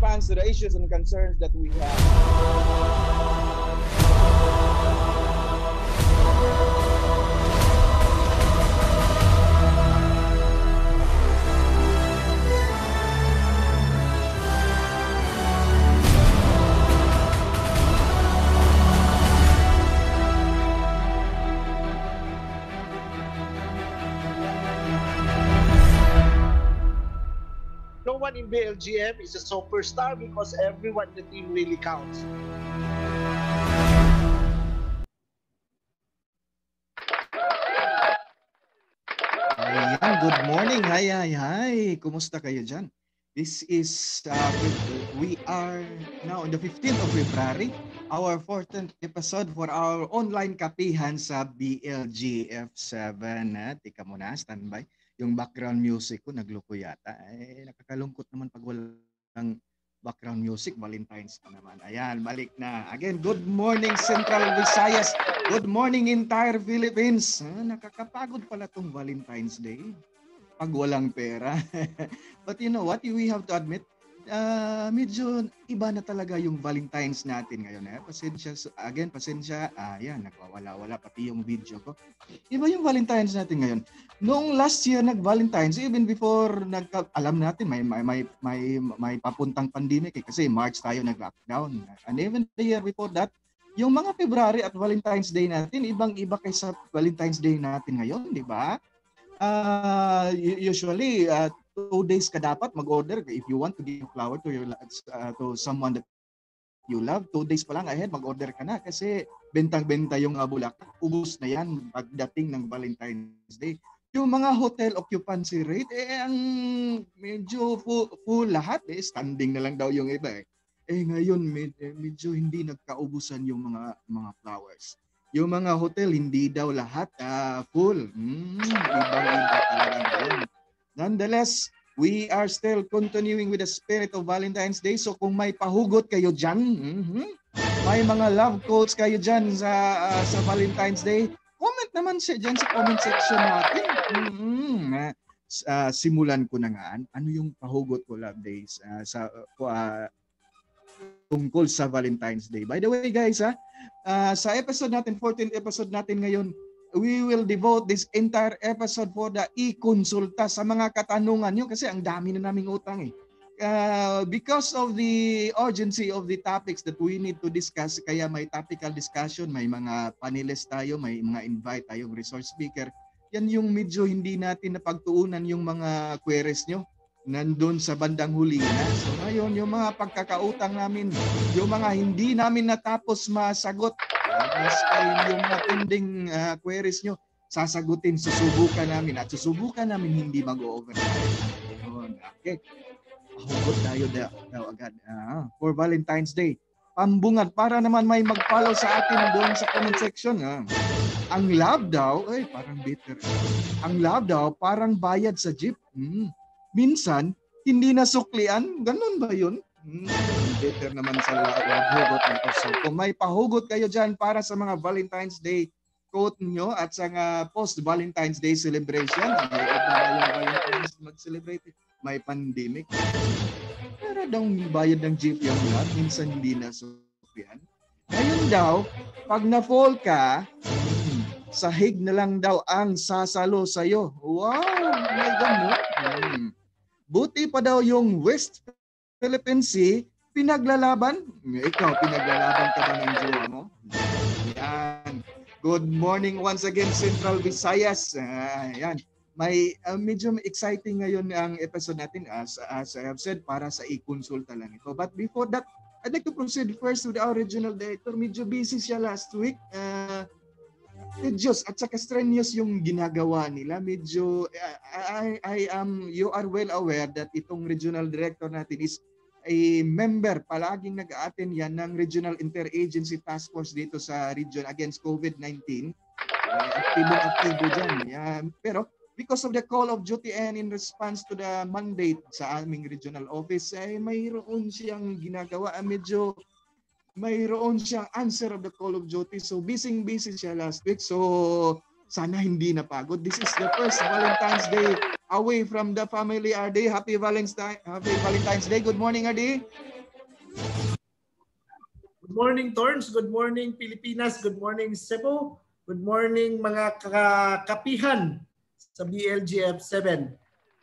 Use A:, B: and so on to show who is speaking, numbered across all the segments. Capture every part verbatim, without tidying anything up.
A: response to the issues and concerns that we have.
B: No one in B L G M is a superstar because everyone in the team really counts.
C: Ayan, good morning. Hi, hi, hi. Kumusta kayo dyan? This is, uh, we are now on the fifteenth of February, our fourteenth episode for our online kapihan sa B L G F seven. Ha? Tika muna, standby. Yung background music ko, nagloko yata. Eh, nakakalungkot naman pag walang background music. Valentine's pa naman. Ayan, balik na. Again, good morning Central Visayas. Good morning entire Philippines. Ah, nakakapagod pala tong Valentine's Day pag walang pera. But you know what, we have to admit, uh, medyo iba na talaga yung Valentine's natin ngayon. Eh. Pasensya, again, pasensya. Ah, yan, nagwawala-wala pati yung video ko. Iba yung Valentine's natin ngayon. Noong last year nag-Valentine's, even before nagka, alam natin may may may may, may papuntang pandemic eh, kasi March tayo nag-lockdown. And even the year before that, yung mga February at Valentine's Day natin, ibang-iba kaysa Valentine's Day natin ngayon, di ba? Uh, usually, uh, two days ka dapat mag-order if you want to give flower to your uh, to someone that you love. Two days pa lang ahead, mag-order ka na kasi bentang-benta yung uh, bulaklak. Ubus na yan pagdating ng Valentine's Day. Yung mga hotel occupancy rate, eh, ang medyo full, full lahat. Eh, standing na lang daw yung iba eh. Eh ngayon, med, medyo hindi nagkaubusan yung mga mga flowers. Yung mga hotel, hindi daw lahat uh, full. Hmm, ibang-iba talaga ngayon. Nonetheless, we are still continuing with the spirit of Valentine's Day. So kung may pahugot kayo dyan, mm-hmm, may mga love quotes kayo dyan sa, uh, sa Valentine's Day, comment naman siya dyan sa comment section natin. Mm-hmm. Uh, simulan ko na nga. Ano yung pahugot ko, Love Days, uh, sa uh, tungkol sa Valentine's Day. By the way, guys, ha, uh, sa episode natin, fourteenth episode natin ngayon, we will devote this entire episode for the e-consulta sa mga katanungan nyo kasi ang dami na naming utang eh. Uh, because of the urgency of the topics that we need to discuss, kaya may topical discussion, may mga panelists tayo, may mga invite tayong resource speaker. Yan yung medyo hindi natin napagtuunan yung mga queries nyo. Nandun sa bandang huli na. So ngayon, yung mga pagkakautang namin, yung mga hindi namin natapos masagot, uh, mas yung mga pending uh, queries nyo, sasagutin, susubukan namin at susubukan namin hindi mag-overtime. Okay. Pahugot tayo daw, daw agad uh, for Valentine's Day. Pambungad para naman may mag-follow sa atin doon sa comment section. Uh. Ang love daw, ay parang bitter. Ang love daw parang bayad sa jeep. Hmm. Minsan, hindi nasuklian. Ganun ba yun? Hmm, better naman sa hugot na ito. So, kung may pahugot kayo dyan para sa mga Valentine's Day quote nyo at sa uh, post-Valentine's Day celebration, may iba na yung Valentine's mag-celebrate. May pandemic. Para daw bayad ng jeep yung lahat. Minsan hindi nasuklian. Ngayon daw, pag na-fall ka, hmm, sahig na lang daw ang sasalo sa'yo. Wow! May ganun. Hmm. Buti pa daw yung West Philippine Sea, pinaglalaban. Ikaw, pinaglalaban ka ba ng jowa mo? Yan. Good morning once again, Central Visayas. Uh, yan. May uh, medyo exciting ngayon ang episode natin as, as I have said, para sa i-consulta lang ito. But before that, I'd like to proceed first with our regional director. Medyo busy siya last week. Uh, Diyos at saka strenuous yung ginagawa nila. Medyo I, I am you are well aware that itong regional director natin is a member, palaging nag-a-attend yan ng Regional Interagency Task Force dito sa region against COVID nineteen. Uh, aktibo-aktibo dyan. Yeah. Pero because of the call of duty and in response to the mandate sa aming regional office, ay mayroon siyang ginagawa. Medyo mayroon siyang answer of the call of duty. So busy-busy siya last week. So sana hindi napagod. This is the first Valentine's Day away from the family. R D, happy Valentine's Happy Valentine's Day. Good morning, R D.
B: Good morning, Torns. Good morning, Pilipinas. Good morning, Cebu. Good morning, mga kapihan sa B L G F seven.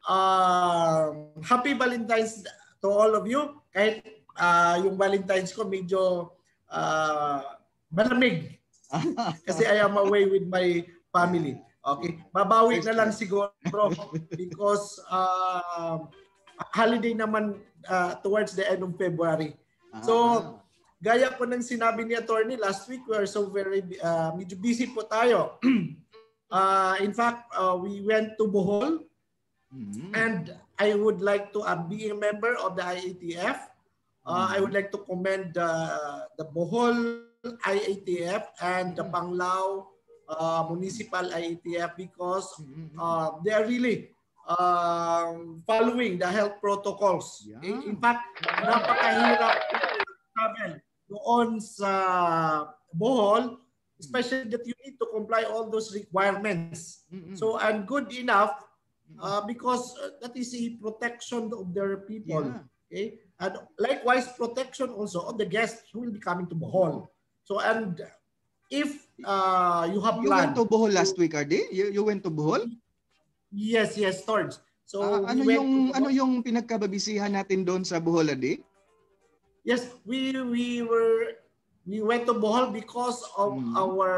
B: Uh, happy Valentine's to all of you. Kahit uh, yung Valentine's ko medyo uh, malamig. Kasi I am away with my family. Okay, babawi na lang siguro because uh, holiday naman uh, towards the end of February. So, gaya po ng sinabi ni Attorney last week, we are so very uh, medyo busy po tayo. uh, in fact, uh, we went to Bohol mm-hmm. and I would like to, uh, being a member of the I A T F, uh, mm-hmm. I would like to commend uh, the Bohol I A T F and the Panglao Uh, municipal I A T F because uh, they are really uh, following the health protocols. Yeah. In, in fact, napakahirap travel doon sa Bohol, especially that you need to comply all those requirements. Mm-hmm. So, and good enough uh, because uh, that is a protection of their people. Yeah. Okay? And likewise, protection also of the guests who will be coming to Bohol. So, and if uh, you have
C: you
B: planned
C: went to Bohol last week, Ardi? You, you went to Bohol?
B: Yes, yes, Torns. So
C: uh, ano
B: we
C: yung ano yung pinagkababisihan natin doon sa Bohol, Ardi?
B: Yes, we we were we went to Bohol because of hmm. our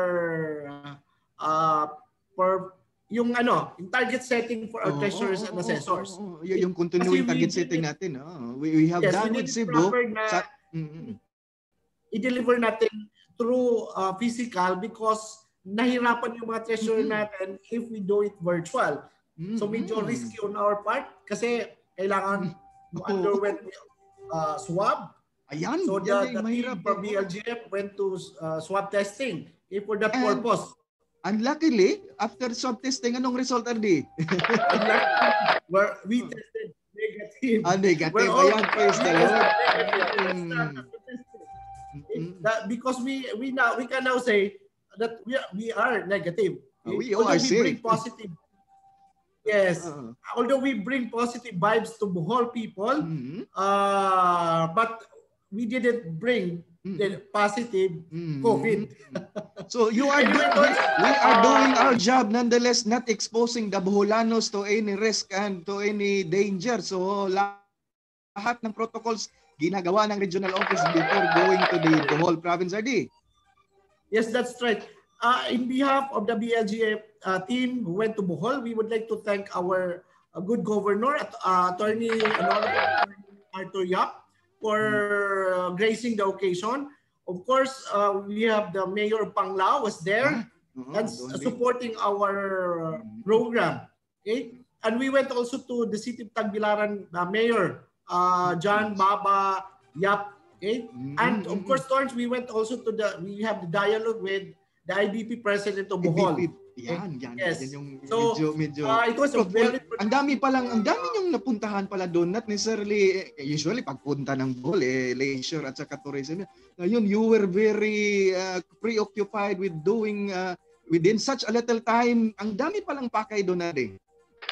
B: uh for yung ano, yung target setting for our oh, treasurers oh, and assessors.
C: Oh, oh, oh. Y- yung continuing target setting natin, oh. We, we have yes, done with Cebu. Sa, mm-hmm. I-deliver natin through uh, physical because nahirapan yung mga treasurer mm-hmm. natin if we do it virtual. Mm-hmm. So medyo risky on our part kasi kailangan mm-hmm. underwent uh, swab. Ayan,
B: so the, the team from B L G F went to uh, swab testing eh, for that and, purpose.
C: Unluckily, after swab testing, anong result, Ardi?
B: Where we tested negative.
C: Ah, negative. Ayan, praise the Lord.
B: Mm-hmm. That because we we now we can now say that we are, we are negative.
C: Oh, we
B: although
C: are
B: we
C: safe.
B: bring positive. Yes, uh-huh. although we bring positive vibes to Bohol people, mm-hmm. uh, but we didn't bring mm-hmm. the positive mm-hmm. COVID.
C: So you are doing, we, we are doing our job nonetheless, not exposing the Boholanos to any risk and to any danger. So lahat ng protocols ginagawa ng regional office before going to the Bohol province, Ardi.
B: Yes, that's right. Uh, in behalf of the B L G F uh, team who went to Bohol, we would like to thank our uh, good governor, uh, Attorney Arthur Yap, for uh, gracing the occasion. Of course, uh, we have the Mayor Panglao was there uh-huh. and uh, supporting our uh, program. Okay, and we went also to the City of Tagbilaran uh, Mayor. Uh, John Baba Yap, okay, mm-hmm. and of course, Torrance, we went also to the we have the dialogue with the I B P President of Bohol.
C: I B P, yan, yan,
B: yes.
C: yan yung
B: so,
C: medyo, medyo.
B: Uh, it was a very.
C: Ang dami pa lang, ang dami yung napuntahan pala doon, not necessarily, usually pagpunta ng Bohol, eh, leisure at saka tourism. Ngayon, you were very uh, preoccupied with doing uh, within such a little time. Ang dami pa lang pakay doon na rin.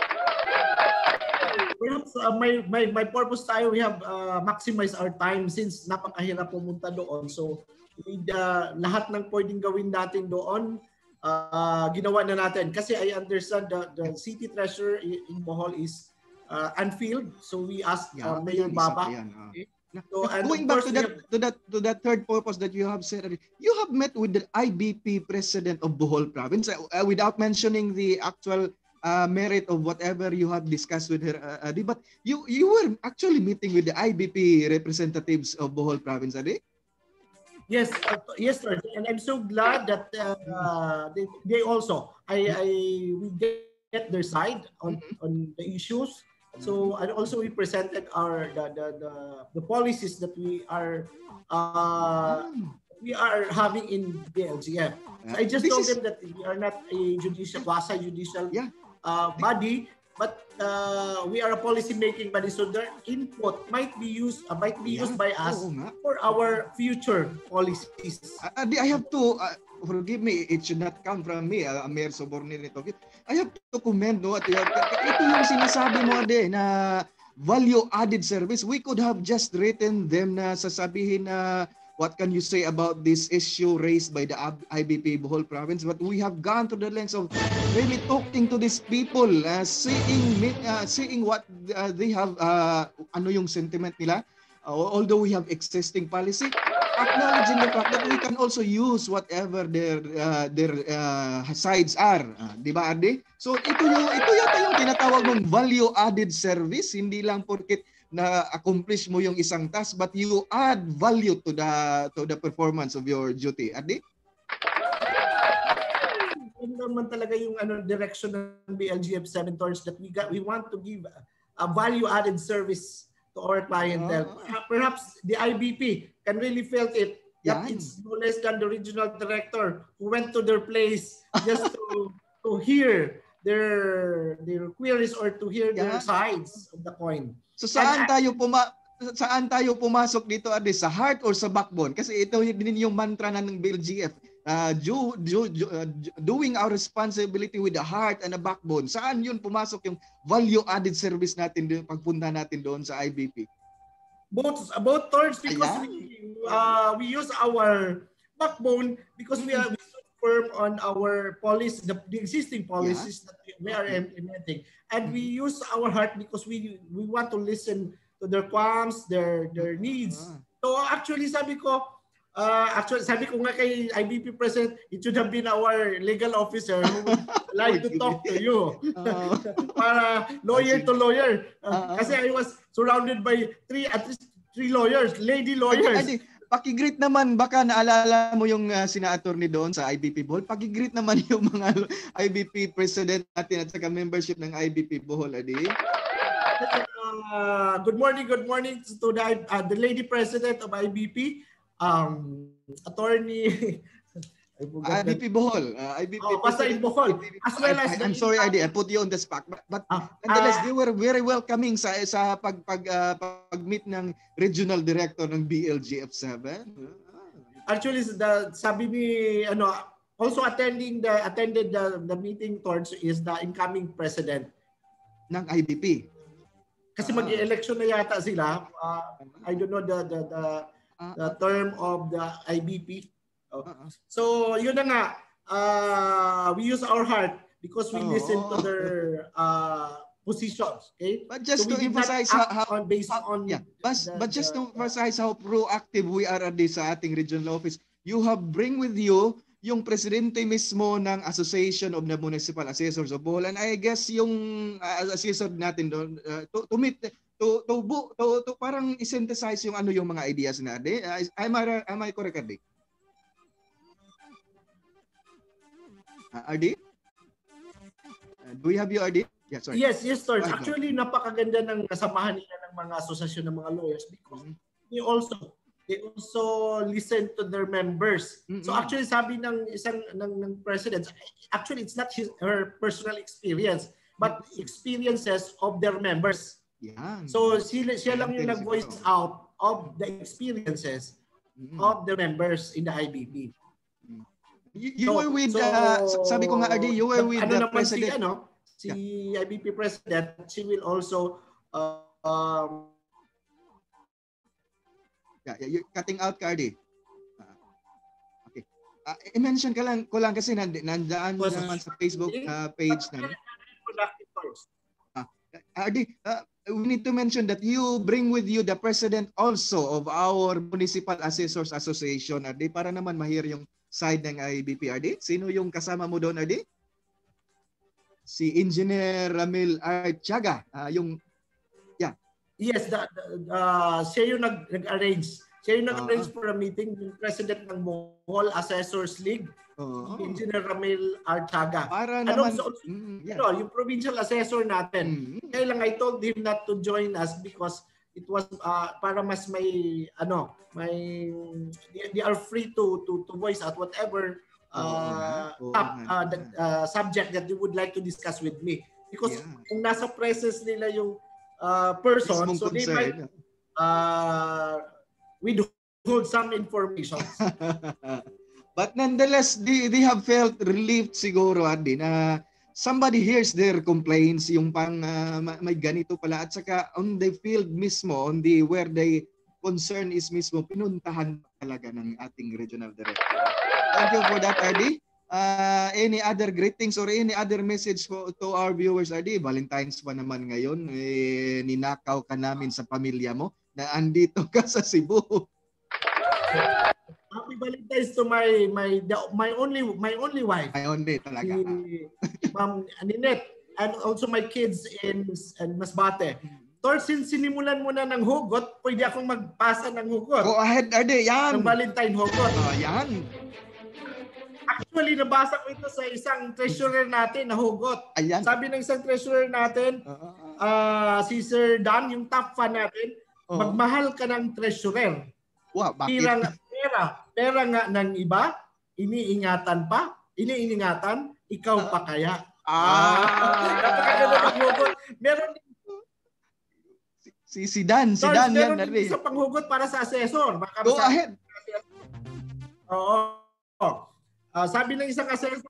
B: Perhaps uh, my, my, my purpose tayo, we have uh, maximized our time since napakahirap pumunta doon. So, with, uh, lahat ng pwedeng gawin natin doon, uh, ginawa na natin. Kasi I understand the, the city treasurer in Bohol is uh, unfilled. So, we asked uh, yeah, Mayor Baba. Yan, uh. okay. So, and
C: going back to that, have, to that to that third purpose that you have said, you have met with the I B P President of Bohol Province uh, without mentioning the actual Uh, merit of whatever you have discussed with her, uh, Adi, but you you were actually meeting with the I B P representatives of Bohol Province, Adi?
B: Yes, uh, yes, sir. And I'm so glad that uh, they, they also I, I we get their side on mm-hmm. on the issues. So and also we presented our the the the, the policies that we are uh, we are having in B L G F. So I just this told is... them that we are not a judicial quasi judicial. Yeah. Uh, body, but uh, we are a policy making body, so their input might be used uh, might be yeah. used by us oh, for our future policies.
C: Uh, I have to uh, forgive me, it should not come from me, uh, Mayor Sobornil nito. I have to commend, no, at, uh, ito yung sinasabi mo, Ade, na value added service. We could have just written them na sasabihin na what can you say about this issue raised by the I B P Bohol province? But we have gone to the lengths of really talking to these people, uh, seeing uh, seeing what uh, they have, uh, ano yung sentiment nila. Uh, although we have existing policy, acknowledging the fact that we can also use whatever their uh, their uh, sides are, uh, di ba, Ardi? So ito yung ito yata yung tinatawag mong value added service, hindi lang porket na accomplish mo yung isang task, but you add value to the to the performance of your duty. Ardi?
B: Yun naman talaga yung ano direction ng B L G F seven towards that we got we want to give a, a value added service to our clientele. Uh, Perhaps the I B P can really felt it that
C: Yan.
B: It's no less than the regional director who went to their place just to to hear their their queries or to hear their
C: Yan.
B: sides of the coin.
C: So saan tayo puma saan tayo pumasok dito, Ardi? Sa heart or sa backbone? Kasi ito din yung mantra na ng B L G F. Uh, do, do, do, uh, doing our responsibility with the heart and the backbone. Saan yun pumasok yung value added service natin doon, pagpunta natin doon sa I B P?
B: Both both towards because
C: Ayan.
B: we uh, we use our backbone because we are we stood firm on our policy, the, the existing policies yeah. that we are implementing, and we use our heart because we we want to listen to their qualms, their their needs.
C: Ah.
B: So actually, sabi ko, uh, actually sabi ko nga kay I B P President, it should have been our legal officer who would like to talk to you.
C: Uh,
B: Para lawyer to lawyer. Uh,
C: Uh-uh.
B: Kasi I was surrounded by three, at least three lawyers, lady lawyers.
C: Adi, paki-greet naman, baka naalala mo yung uh, sina attorney doon sa I B P Bohol. Paki-greet naman yung mga I B P president natin at saka membership ng I B P Bohol, Adi.
B: Uh, good morning, good morning to the, uh, the lady president of I B P, um, attorney.
C: I B P Bohol. Uh, I B P
B: Oh, basta in Bohol. As well as
C: I, I, I'm sorry, I, I put you on the spot. But, but
B: Ah,
C: nonetheless,
B: ah,
C: they were very welcoming sa sa pag pag uh, pag-meet ng regional director ng B L G F seven.
B: Actually, the sabi ni ano, also attending the attended the, the meeting towards is the incoming president.
C: Ng I B P.
B: Kasi
C: Ah.
B: mag-election na yata sila. Uh, I don't know the the the,
C: Ah,
B: the term of the I B P. Oh.
C: ah, ah.
B: So, yun na nga. Uh, we use our heart because we
C: Oh.
B: listen to their uh, positions. Okay?
C: But just
B: So
C: to
B: we did not
C: emphasize
B: act
C: how,
B: on based
C: how
B: on
C: yeah, but,
B: the-
C: but just
B: the-
C: to emphasize how proactive we are at this sa ating regional office, you have bring with you yung presidente mismo ng Association of the Municipal Assessors of Bohol, and I guess yung uh, assessor natin doon uh, to, to meet to to, bu, to to parang i-synthesize yung ano yung mga ideas na de. Uh, am I am I correct, Ardi? Uh, Ardi? Uh, do we have you, Ardi? Yeah, sorry.
B: Yes, yes, sir.
C: Right,
B: Actually, napakaganda ng kasamahan nila ng mga asosasyon ng mga lawyers because
C: Mhm.
B: they also they also listen to their members.
C: Mm-mm.
B: So actually sabi ng isang ng, ng president, actually it's not his her personal experience but experiences of their members.
C: Yan.
B: So sila, siya lang yung
C: Yan,
B: nag-voice
C: siguro.
B: out of the experiences
C: Mm-mm.
B: of the members in the I B P.
C: You, you
B: So-
C: were with,
B: so,
C: uh, sabi ko nga, Ardi, you were with
B: ano
C: the
B: naman si,
C: president.
B: ano, si I B P president, she will also uh, um,
C: Yeah, yeah, you cutting out, Cardi. Ah, okay. Uh, i-mention ka lang, ko lang kasi nand nandaan
B: Was-
C: naman sa Facebook uh, page namin.
B: productive first.
C: Ardi, uh, we need to mention that you bring with you the president also of our Municipal Assessors Association, Ardi, para naman mahir yung side ng I B P, Ardi. Sino yung kasama mo doon, Ardi? Si Engineer Ramil Archaga, uh, yung
B: Yes, the, the, uh, siya yung nag- nag-arrange. Siya yung nag-arrange
C: Ah.
B: for a meeting yung president ng Bohol Assessors League,
C: uh,
B: si Engineer Ramil Archaga.
C: para
B: Ano,
C: naman,
B: so,
C: mm, yeah.
B: Ano, yung provincial assessor natin.
C: Mm,
B: Kaya lang I told him not to join us because it was uh, para mas may ano, may they, they are free to to to voice out whatever
C: Oo
B: uh,
C: nga, oo
B: top,
C: nga.
B: uh, the, uh, subject that they would like to discuss with me. Because
C: Yeah.
B: kung nasa presence nila yung uh, person,
C: Mismong
B: so they might
C: concern.
B: uh, withhold some information.
C: But nonetheless, they, they have felt relieved siguro, Andy, na somebody hears their complaints, yung pang uh, may ganito pala, at saka on the field mismo, on the where they concern is mismo pinuntahan talaga ng ating regional director. Thank you for that, R D. Uh, any other greetings or any other message for, to our viewers, R D? Valentine's pa naman ngayon. Eh, ninakaw ka namin sa pamilya mo na andito ka sa Cebu.
B: Happy Valentine's to my my the, my only my only wife.
C: My only talaga.
B: Si Ma'am Ninette, and also my kids in, in Masbate. Tor, since sinimulan mo na ng hugot, pwede akong magpasa ng hugot.
C: Go ahead, R D. Yan.
B: Ng Valentine hugot.
C: Oh, yan.
B: Actually, nabasa ko ito sa isang treasurer natin na hugot.
C: Ayan.
B: Sabi ng isang treasurer natin,
C: Uh,
B: uh, si Sir Dan, yung top fan natin,
C: oh.
B: magmahal ka ng treasurer.
C: Wow, bakit?
B: Pera, pera, pera nga ng iba, iniingatan pa, iniingatan, ikaw pa kaya.
C: Ah.
B: Napakaganda ng hugot. Meron din
C: Si, si Dan, si
B: Charles,
C: Dan yan.
B: meron din
C: R D.
B: isang panghugot para sa assessor. Baka
C: Go
B: sa-
C: ahead.
B: Oo. Ah, sabi ng isang assessor,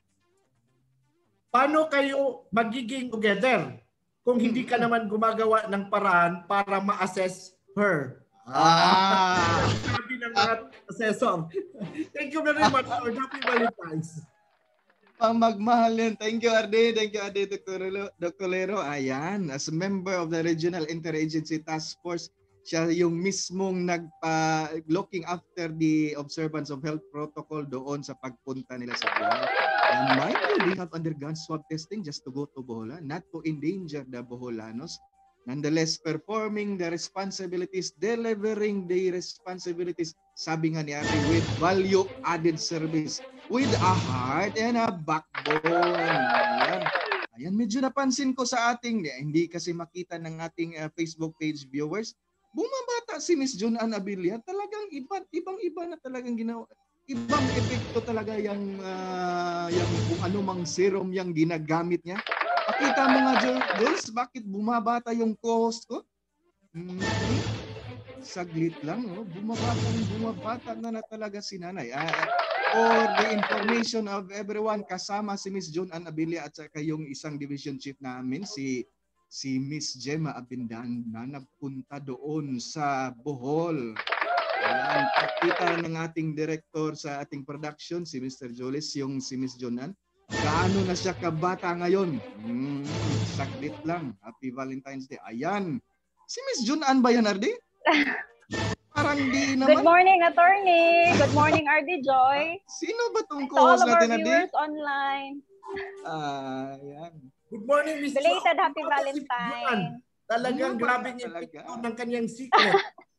B: paano kayo magiging together kung hindi ka naman gumagawa ng paraan para ma-assess her?
C: Ah.
B: Sabi ng mga assessor. Thank you very much for Happy Valentine's.
C: Pang magmahal yan. Thank you, R D. Thank you, R D. Doctor Lero. Doctor Lero. Ayan. As a member of the Regional Interagency Task Force, siya yung mismong nagpa looking after the observance of health protocol doon sa pagpunta nila sa Bohol. And mind you, they have undergone swab testing just to go to Bohol, not to endanger the Boholanos. Nonetheless, performing the responsibilities, delivering the responsibilities, sabi nga ni Ate, with value-added service, with a heart and a backbone. Ayan. Ayan, medyo napansin ko sa ating, hindi kasi makita ng ating uh, Facebook page viewers, bumabata si Miss Jun Ann Abilia, talagang iba, ibang-iba na talagang ginawa. Ibang epekto talaga yung, uh, yung kung anumang serum yung ginagamit niya. Pakita mo nga, Jules, bakit bumabata yung co-host ko? Mm-hmm. Saglit lang, oh. bumabata, bumabata na na talaga si Nanay. Uh, for the information of everyone, kasama si Miss Jun Ann Abilia at saka yung isang division chief namin, si si Miss Gemma Abindan na nagpunta doon sa Bohol. Ayan, pakita ng ating director sa ating production, si Mister Jolis, yung si Miss Jonan. Gaano na siya kabata ngayon? Hmm, saglit lang. Happy Valentine's Day. Ayan. Si Miss Jonan ba yan, R D? Parang di naman.
D: Good morning, attorney. Good morning, R D Joy.
C: Sino ba tong
D: To all
C: co-host
D: of our
C: natin, R D?
D: viewers online.
C: Ah, ayan.
B: Good morning, Miss
D: Belated
B: Jo.
D: Happy
B: Ano si
D: Valentine.
B: Juan? Talagang
C: Ano ba
B: grabing
C: talaga?
B: epekto ng kanyang secret.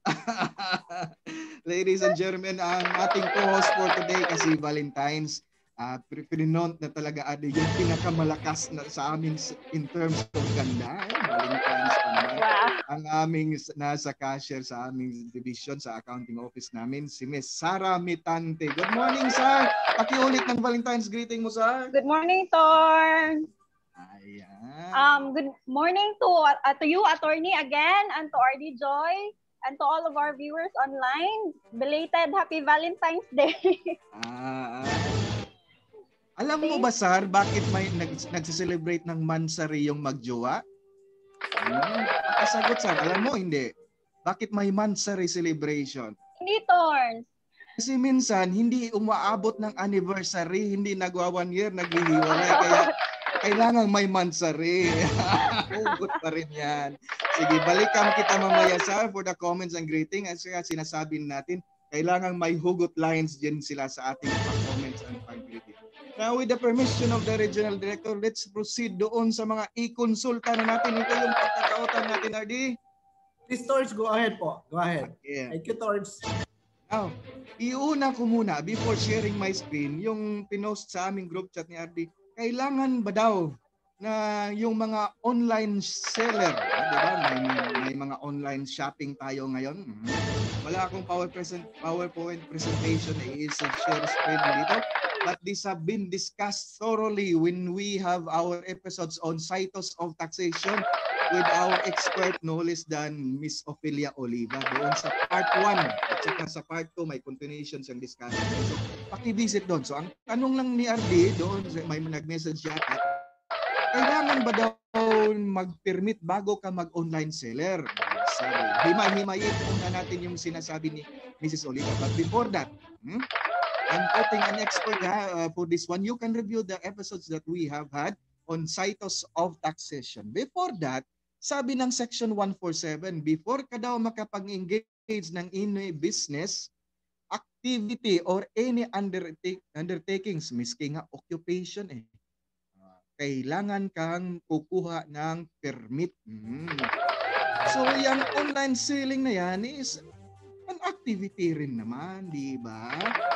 C: Ladies and gentlemen, ang ating co-host for today kasi Valentine's, uh, pinonot na talaga ade yung pinakamalakas na sa amin in terms of ganda. Eh, Valentine's pa naman.
D: Wow.
C: Ang aming nasa cashier sa aming division sa accounting office namin, si Miss Sara Mitante. Good morning, sir. Pakiulit ng Valentine's greeting mo, sir.
D: Good morning, Torn.
C: Ayan.
D: Um, good morning to uh, to you, attorney, again, and to R D Joy, and to all of our viewers online. Belated Happy Valentine's Day.
C: Ah, ah. Alam mo ba, sir, bakit may nag, nagse-celebrate ng mansari yung magjowa? Hmm, pakasagot, sir. Alam mo, hindi. Bakit may mansari celebration?
D: Hindi, Torn.
C: Kasi minsan, hindi umaabot ng anniversary, hindi nagwa one year, naghihiwalay. Kaya kailangan may mansari. Hugot pa rin yan. Sige, balikan kita mamaya, sir, for the comments and greeting. At saka sinasabi natin, kailangan may hugot lines din sila sa ating comments and pag-greeting. Now, with the permission of the regional director, let's proceed doon sa mga i-consulta na natin. Ito yung pagkakautan natin, R D.
B: Please, Torch, go ahead po. Go ahead.
C: Yeah.
B: Thank you, Torch.
C: Now, iuna ko muna, before sharing my screen, yung pinost sa aming group chat ni R D, kailangan ba daw na yung mga online seller, ah, di ba? May, may mga online shopping tayo ngayon. Hmm. Wala akong power present, PowerPoint presentation na i-share screen dito. But these have been discussed thoroughly when we have our episodes on Cytos of Taxation with our expert no less than Miss Ophelia Oliva. Doon sa part one at saka sa part two may continuation siyang discussion. So, paki-visit doon. So, ang tanong lang ni R D, doon may nag-message yata, kailangan ba daw mag-permit bago ka mag-online seller? sabi. Himay-himayin muna natin yung sinasabi ni Missus Oliva. But before that, hmm, I'm quoting an expert ha, uh, for this one. You can review the episodes that we have had on Cytos of Taxation. Before that, sabi ng Section one forty-seven, before ka daw makapag-engage ng any business, activity, or any undertake, undertakings, miski nga occupation, eh, uh, kailangan kang kukuha ng permit. Hmm. So, yung online selling na yan is an activity rin naman, di ba?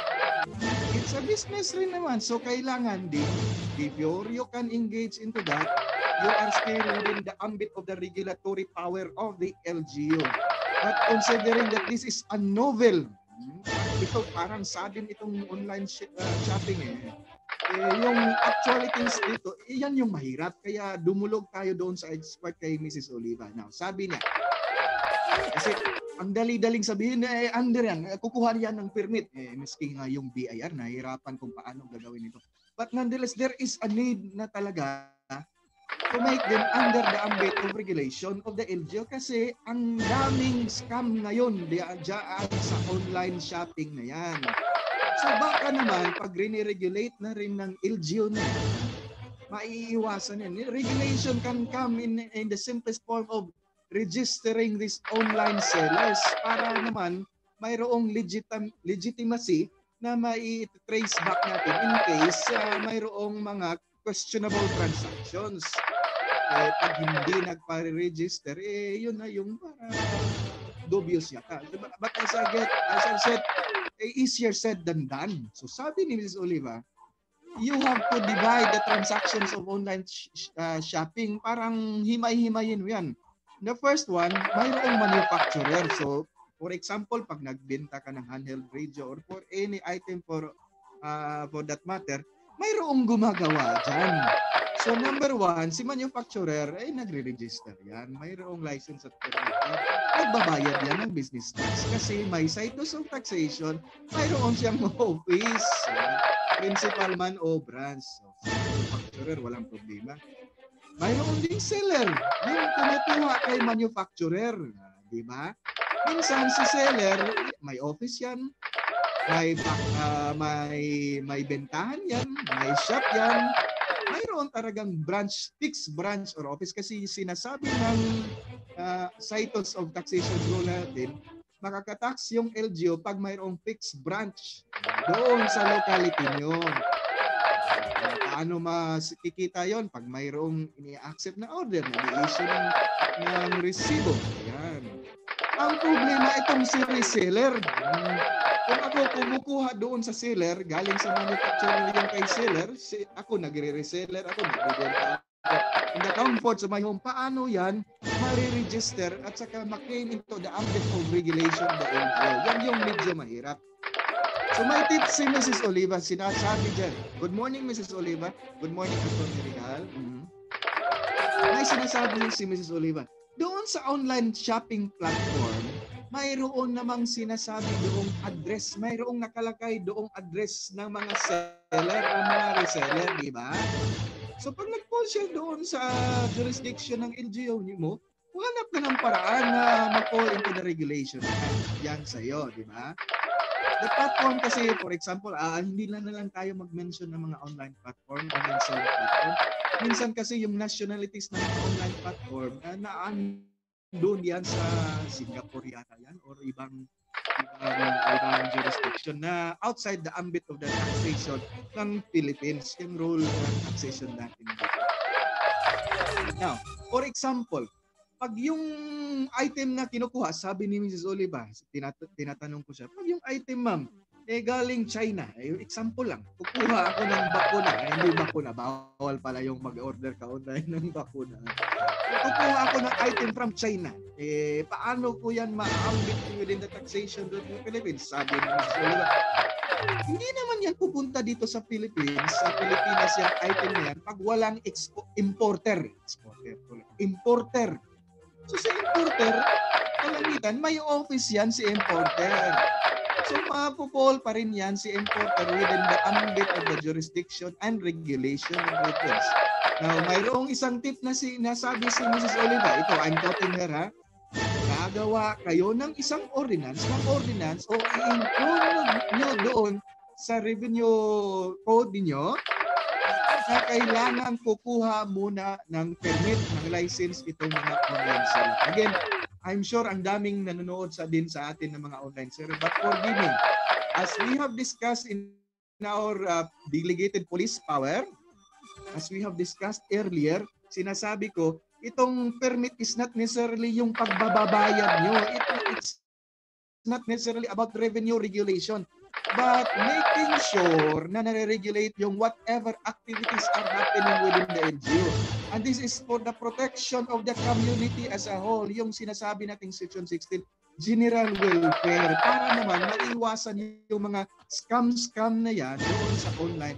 C: It's a business rin naman. So, kailangan din, before you can engage into that, you are still within the ambit of the regulatory power of the L G U. But considering that this is a novel, ito parang sadin itong online sh- uh, shopping eh. eh. Yung actualities dito, eh, yan yung mahirap. Kaya dumulog tayo doon sa expert kay Missus Oliva. Now, sabi niya, kasi ang dali-daling sabihin na eh, under yan, kukuha yan ng permit. Eh, miski nga yung B I R, nahihirapan kung paano gagawin ito. But nonetheless, there is a need na talaga to make them under the ambit of regulation of the L G U kasi ang daming scam ngayon diyan sa online shopping na yan. So baka naman pag rini-regulate na rin ng L G U na yan, maiiwasan yan. Regulation can come in, in the simplest form of registering these online sellers para naman mayroong legitim legitimacy na mai-trace back natin in case uh, mayroong mga questionable transactions. Eh, pag hindi nagpa-register, eh, yun na yung para dubious yata. But as I get, as I said, eh, easier said than done. So sabi ni Missus Oliva, you have to divide the transactions of online sh uh, shopping. Parang himay-himayin mo yan. The first one, mayroong manufacturer. So, for example, pag nagbenta ka ng handheld radio or for any item for uh, for that matter, mayroong gumagawa dyan. So number one, si manufacturer ay nagre-register yan. Mayroong license at permit. Nagbabayad yan ng business tax kasi may Cytos of Taxation, mayroon siyang office, uh, principal man o branch. So, si manufacturer, walang problema. Mayroon ding seller, yung kumukuha kay manufacturer. Uh, di ba? Minsan si seller, may office yan, may uh, may may bentahan yan, may shop yan, mayroon talagang branch, fixed branch or office kasi sinasabi ng uh, Cytos of Taxation rule natin, makakatax yung L G U pag mayroong fixed branch doon sa locality nyo. Paano makikita yon? Pag mayroong ini-accept na order, nag-i-issue ng, ng resibo. Yan. Ang problema itong si reseller. Kung ako kumukuha doon sa seller, galing sa manufacturer yung kay seller, si, ako nagre-reseller, ako nagbibenta. In the comfort sa my home, paano yan ma-register at saka ma-claim into the ambit of regulation of the L G U? Yan yung medyo mahirap. So may tips si Missus Oliva, sinasabi dyan. Good morning, Missus Oliva. Good morning, Attorney Rical. Mm-hmm. May sinasabi si Missus Oliva. Doon sa online shopping platform, mayroon namang sinasabi doong address, mayroong nakalagay doong address ng mga seller o mga reseller, di ba? So pag nag-call siya doon sa jurisdiction ng L G U mo, hanap ka ng paraan na ma-call into the regulation. Yan sa'yo, di ba? The platform kasi, for example, ah, hindi lang na lang tayo mag-mention ng mga online platform, online selling platform. Minsan kasi yung nationalities ng mga online platform, ah, naan doon yan sa Singapore yata yan or ibang ibang, ibang jurisdiction na outside the ambit of the taxation ng Philippines, yung rule ng taxation natin dito. Now, for example, pag yung item na kinukuha, sabi ni Missus Oliva, tinat tinatanong ko siya, pag yung item ma'am, eh galing China, eh, example lang, kukuha ako ng bakuna, eh, hindi bakuna, bawal pala yung mag-order ka online ng bakuna. Kukuha ako ng item from China, eh paano ko yan ma-ambit within the taxation of the Philippines? Sabi ni Missus Oliva, hindi naman yan pupunta dito sa Philippines, sa Pilipinas yung item na yan, pag walang importer. Exporter. Importer. So sa importer, kalamitan, may office yan si importer. So mapupol pa rin yan si importer within the ambit of the jurisdiction and regulation of returns. Now, mayroong isang tip na si nasabi si Missus Oliva. Ito, I'm quoting her ha. magawa kayo ng isang ordinance, ng ordinance o i-include nyo doon sa revenue code niyo na kailangan kukuha muna ng permit, ng license itong mga online seller. Again, I'm sure ang daming nanonood sa din sa atin ng mga online seller. But forgive me, as we have discussed in our uh, delegated police power, as we have discussed earlier, sinasabi ko, itong permit is not necessarily yung pagbababayad nyo. It, it's not necessarily about revenue regulation, but making sure na nare-regulate yung whatever activities are happening within the L G U. And this is for the protection of the community as a whole. Yung sinasabi nating Section sixteen, general welfare, para naman maiwasan yung mga scam-scam na yan doon sa online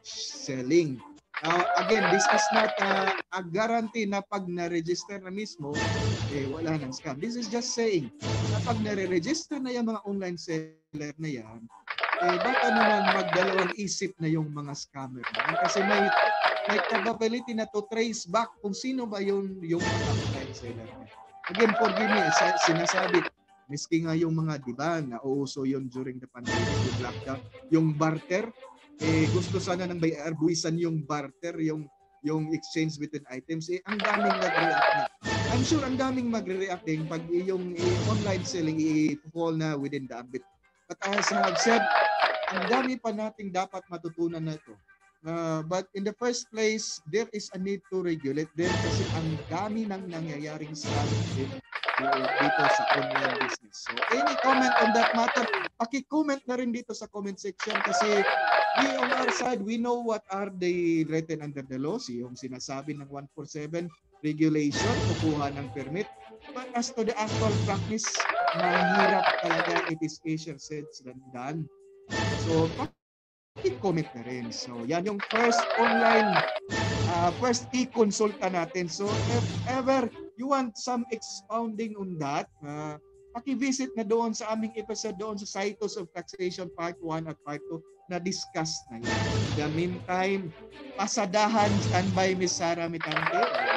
C: selling. Now, again, this is not uh, a guarantee na pag na-register na mismo, eh, wala nang scam. This is just saying na pag nare-register na yung mga online seller na yan, eh, baka naman magdalawang isip na yung mga scammer na. Kasi may, may capability na to trace back kung sino ba yung, yung mga online seller na. Again, forgive me, sinasabi, miski nga yung mga, di ba, nauuso yun during the pandemic, yung lockdown, yung barter, eh, gusto sana nang may arbuisan yung barter, yung yung exchange between items, eh, ang daming nag-react na. I'm sure ang daming magre-react din pag yung eh, online selling i-fall na within the ambit. But as I have said, ang dami pa nating dapat matutunan na ito. Uh, but in the first place, there is a need to regulate them kasi ang dami nang nangyayaring scam din dito sa online business. So any comment on that matter, paki-comment na rin dito sa comment section kasi we on our side, we know what are the written under the laws, yung sinasabi ng one forty-seven regulation, kukuha ng permit. But as to the actual practice, mahirap talaga, it is easier said than done. So, paki-comment na rin. So, yan yung first online, uh, first e-consulta natin. So, if ever you want some expounding on that, uh, paki-visit na doon sa aming episode doon sa Cytos of Taxation Part one at Part two na discuss na yan. In the meantime, pasadahan standby Miss Sara Mitante.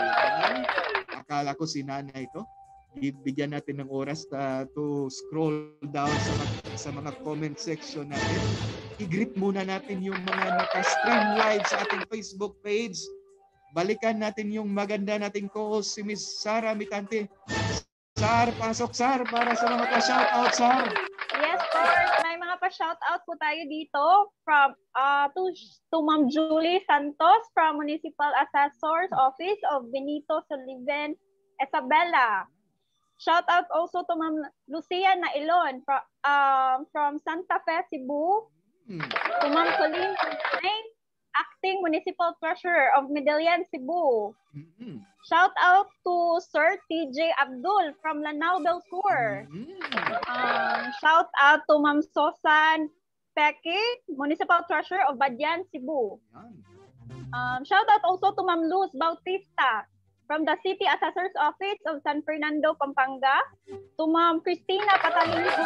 C: Akala ko si Nanay ito. Bibigyan natin ng oras uh, to scroll down sa, sa mga comment section natin. I-greet muna natin yung mga naka-stream live sa ating Facebook page. Balikan natin yung maganda nating co-host si Miss Sara Mitante. Sar, pasok Sar para sa mga pa-shoutout, Sar.
D: Yes, Lord. May mga pa-shoutout po tayo dito from uh, to, to Ma'am Julie Santos from Municipal Assessor's Office of Benito Sullivan, Isabela. Shoutout also to Ma'am Lucia Nailon from, uh, from Santa Fe, Cebu. Hmm. To Ma'am Colleen Nay, Acting Municipal Treasurer of Medellin, Cebu. Mm-hmm. Shout out to Sir T J Abdul from Lanao del Sur. Mm-hmm. Um, shout out to Ma'am Sosan Peki, Municipal Treasurer of Badyan, Cebu. Um, shout out also to Ma'am Luz Bautista from the City Assessor's Office of San Fernando, Pampanga. To Ma'am Christina Patalingo,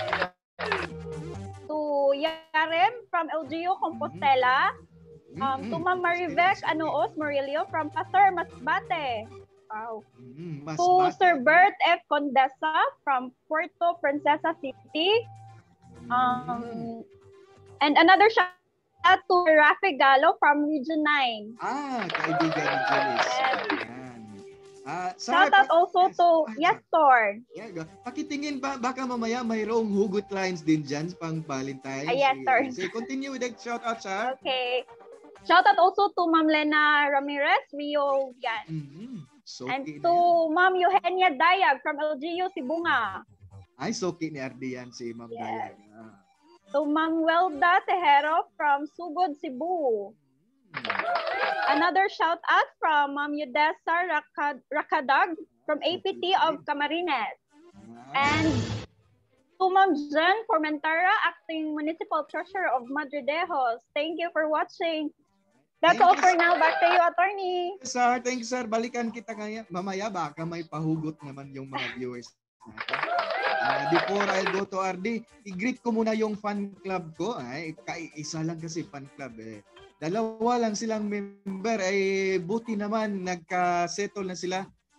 D: to Yarem from L G U Compostela. Um, to Ma'am Marivec Anoos Murillo from Pastor Masbate. Wow. Mm, Masbate. To Sir Bert F. Condesa from Puerto Princesa City. Um, mm. And another shout out to Rafi Gallo from Region nine.
C: Ah, kaibigan ni Julius. Ah,
D: shout out also to yes, Thor.
C: Yeah, pakitingin ba baka mamaya mayroong hugot lines din diyan pang Valentine's.
D: Ah, yes, Thor.
C: So continue with the shout out, sir.
D: Okay. Shout out also to Ma'am Lena Ramirez, Rio yan. Mm-hmm. So and to Ma'am Eugenia Dayag from L G U Sibunga.
C: Ay, so ni Ardian si Ma'am yes. Dayag. Ah.
D: To Ma'am Welda Tejero from Sugod, Cebu. Mm-hmm. Another shout out from Ma'am Yudesa Rakad Rakadag from A P T of Camarines. Ah. And to Ma'am Jen Formentara, Acting Municipal Treasurer of Madridejos. Thank you for watching. That's thank all you, for now. Back to you, Attorney.
C: Sir, thank you, sir. Balikan kita ngayon. Mamaya baka may pahugot naman yung mga viewers natin. Uh, before I go to R D, i-greet ko muna yung fan club ko. Ay, isa lang kasi fan club eh. Dalawa lang silang member. Ay, buti naman nagka-settle na sila.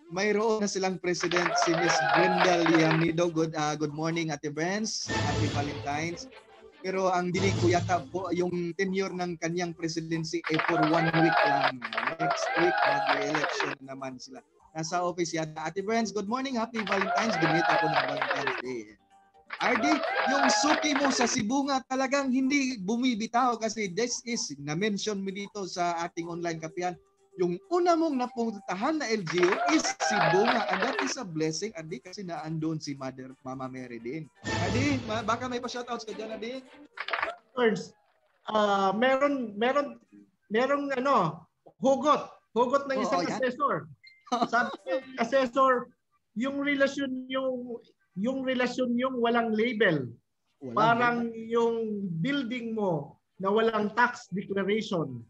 C: mayroon na silang president si Miss Brenda Liamido. Good uh, good morning Ate Benz. Happy Valentine's. Pero ang dinig ko yata po yung tenure ng kanyang presidency ay for one week lang. Next week mag-election naman sila. Nasa office yata. Ate Benz, good morning. Happy Valentine's. Ginit ako ng Valentine's Day. R D, yung suki mo sa Cebu nga talagang hindi bumibitaw kasi this is, na-mention mo dito sa ating online kapihan, yung una mong napuntahan na L G U is Cebu nga. And that is a blessing, R D, kasi naandun si Mother Mama Mary din. R D, baka may pa-shoutouts ka dyan, R D?
B: First, uh, meron, meron, merong ano, hugot. Hugot ng isang
C: oh, oh,
B: assessor. Sabi ng assessor, yung relasyon yung yung relasyon yung walang label.
C: Walang
B: Parang
C: label.
B: yung building mo na walang tax declaration.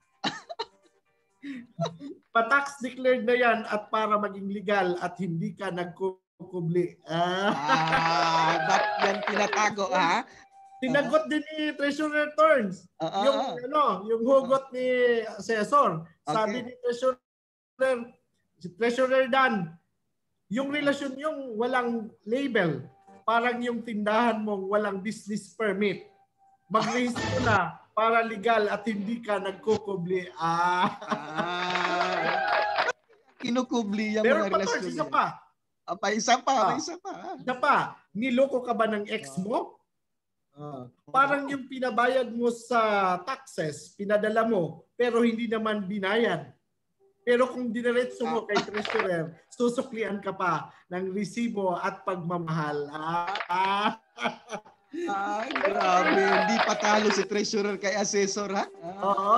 B: Pa-tax declared na yan at para maging legal at hindi ka nagkukubli. Ah,
C: Ah, ba't yan tinatago, ha?
B: Tinagot din ni Treasurer Turns.
C: Ah, ah,
B: yung
C: ah.
B: ano, yung hugot ni assessor. Sabi
C: Okay.
B: ni Treasurer, si Treasurer Dan, yung relasyon yung walang label, parang yung tindahan mong walang business permit. Mag-register na para legal at hindi ka nagkukubli. Ah.
C: Ah. Kinukubli yung
B: Meron
C: mga
B: pa,
C: relasyon.
B: Tors, isa pa.
C: Ah, pa isa pa,
B: Ah.
C: pa isa pa.
B: Isa pa, niloko ka ba ng ex mo? Ah. Parang yung pinabayad mo sa taxes, pinadala mo, pero hindi naman binayad. Pero kung diniretso mo kay treasurer, susuklian ka pa ng resibo at pagmamahal. Ah.
C: Ay, grabe. Hindi patalo si treasurer kay assessor, ha? Ah.
B: Oo.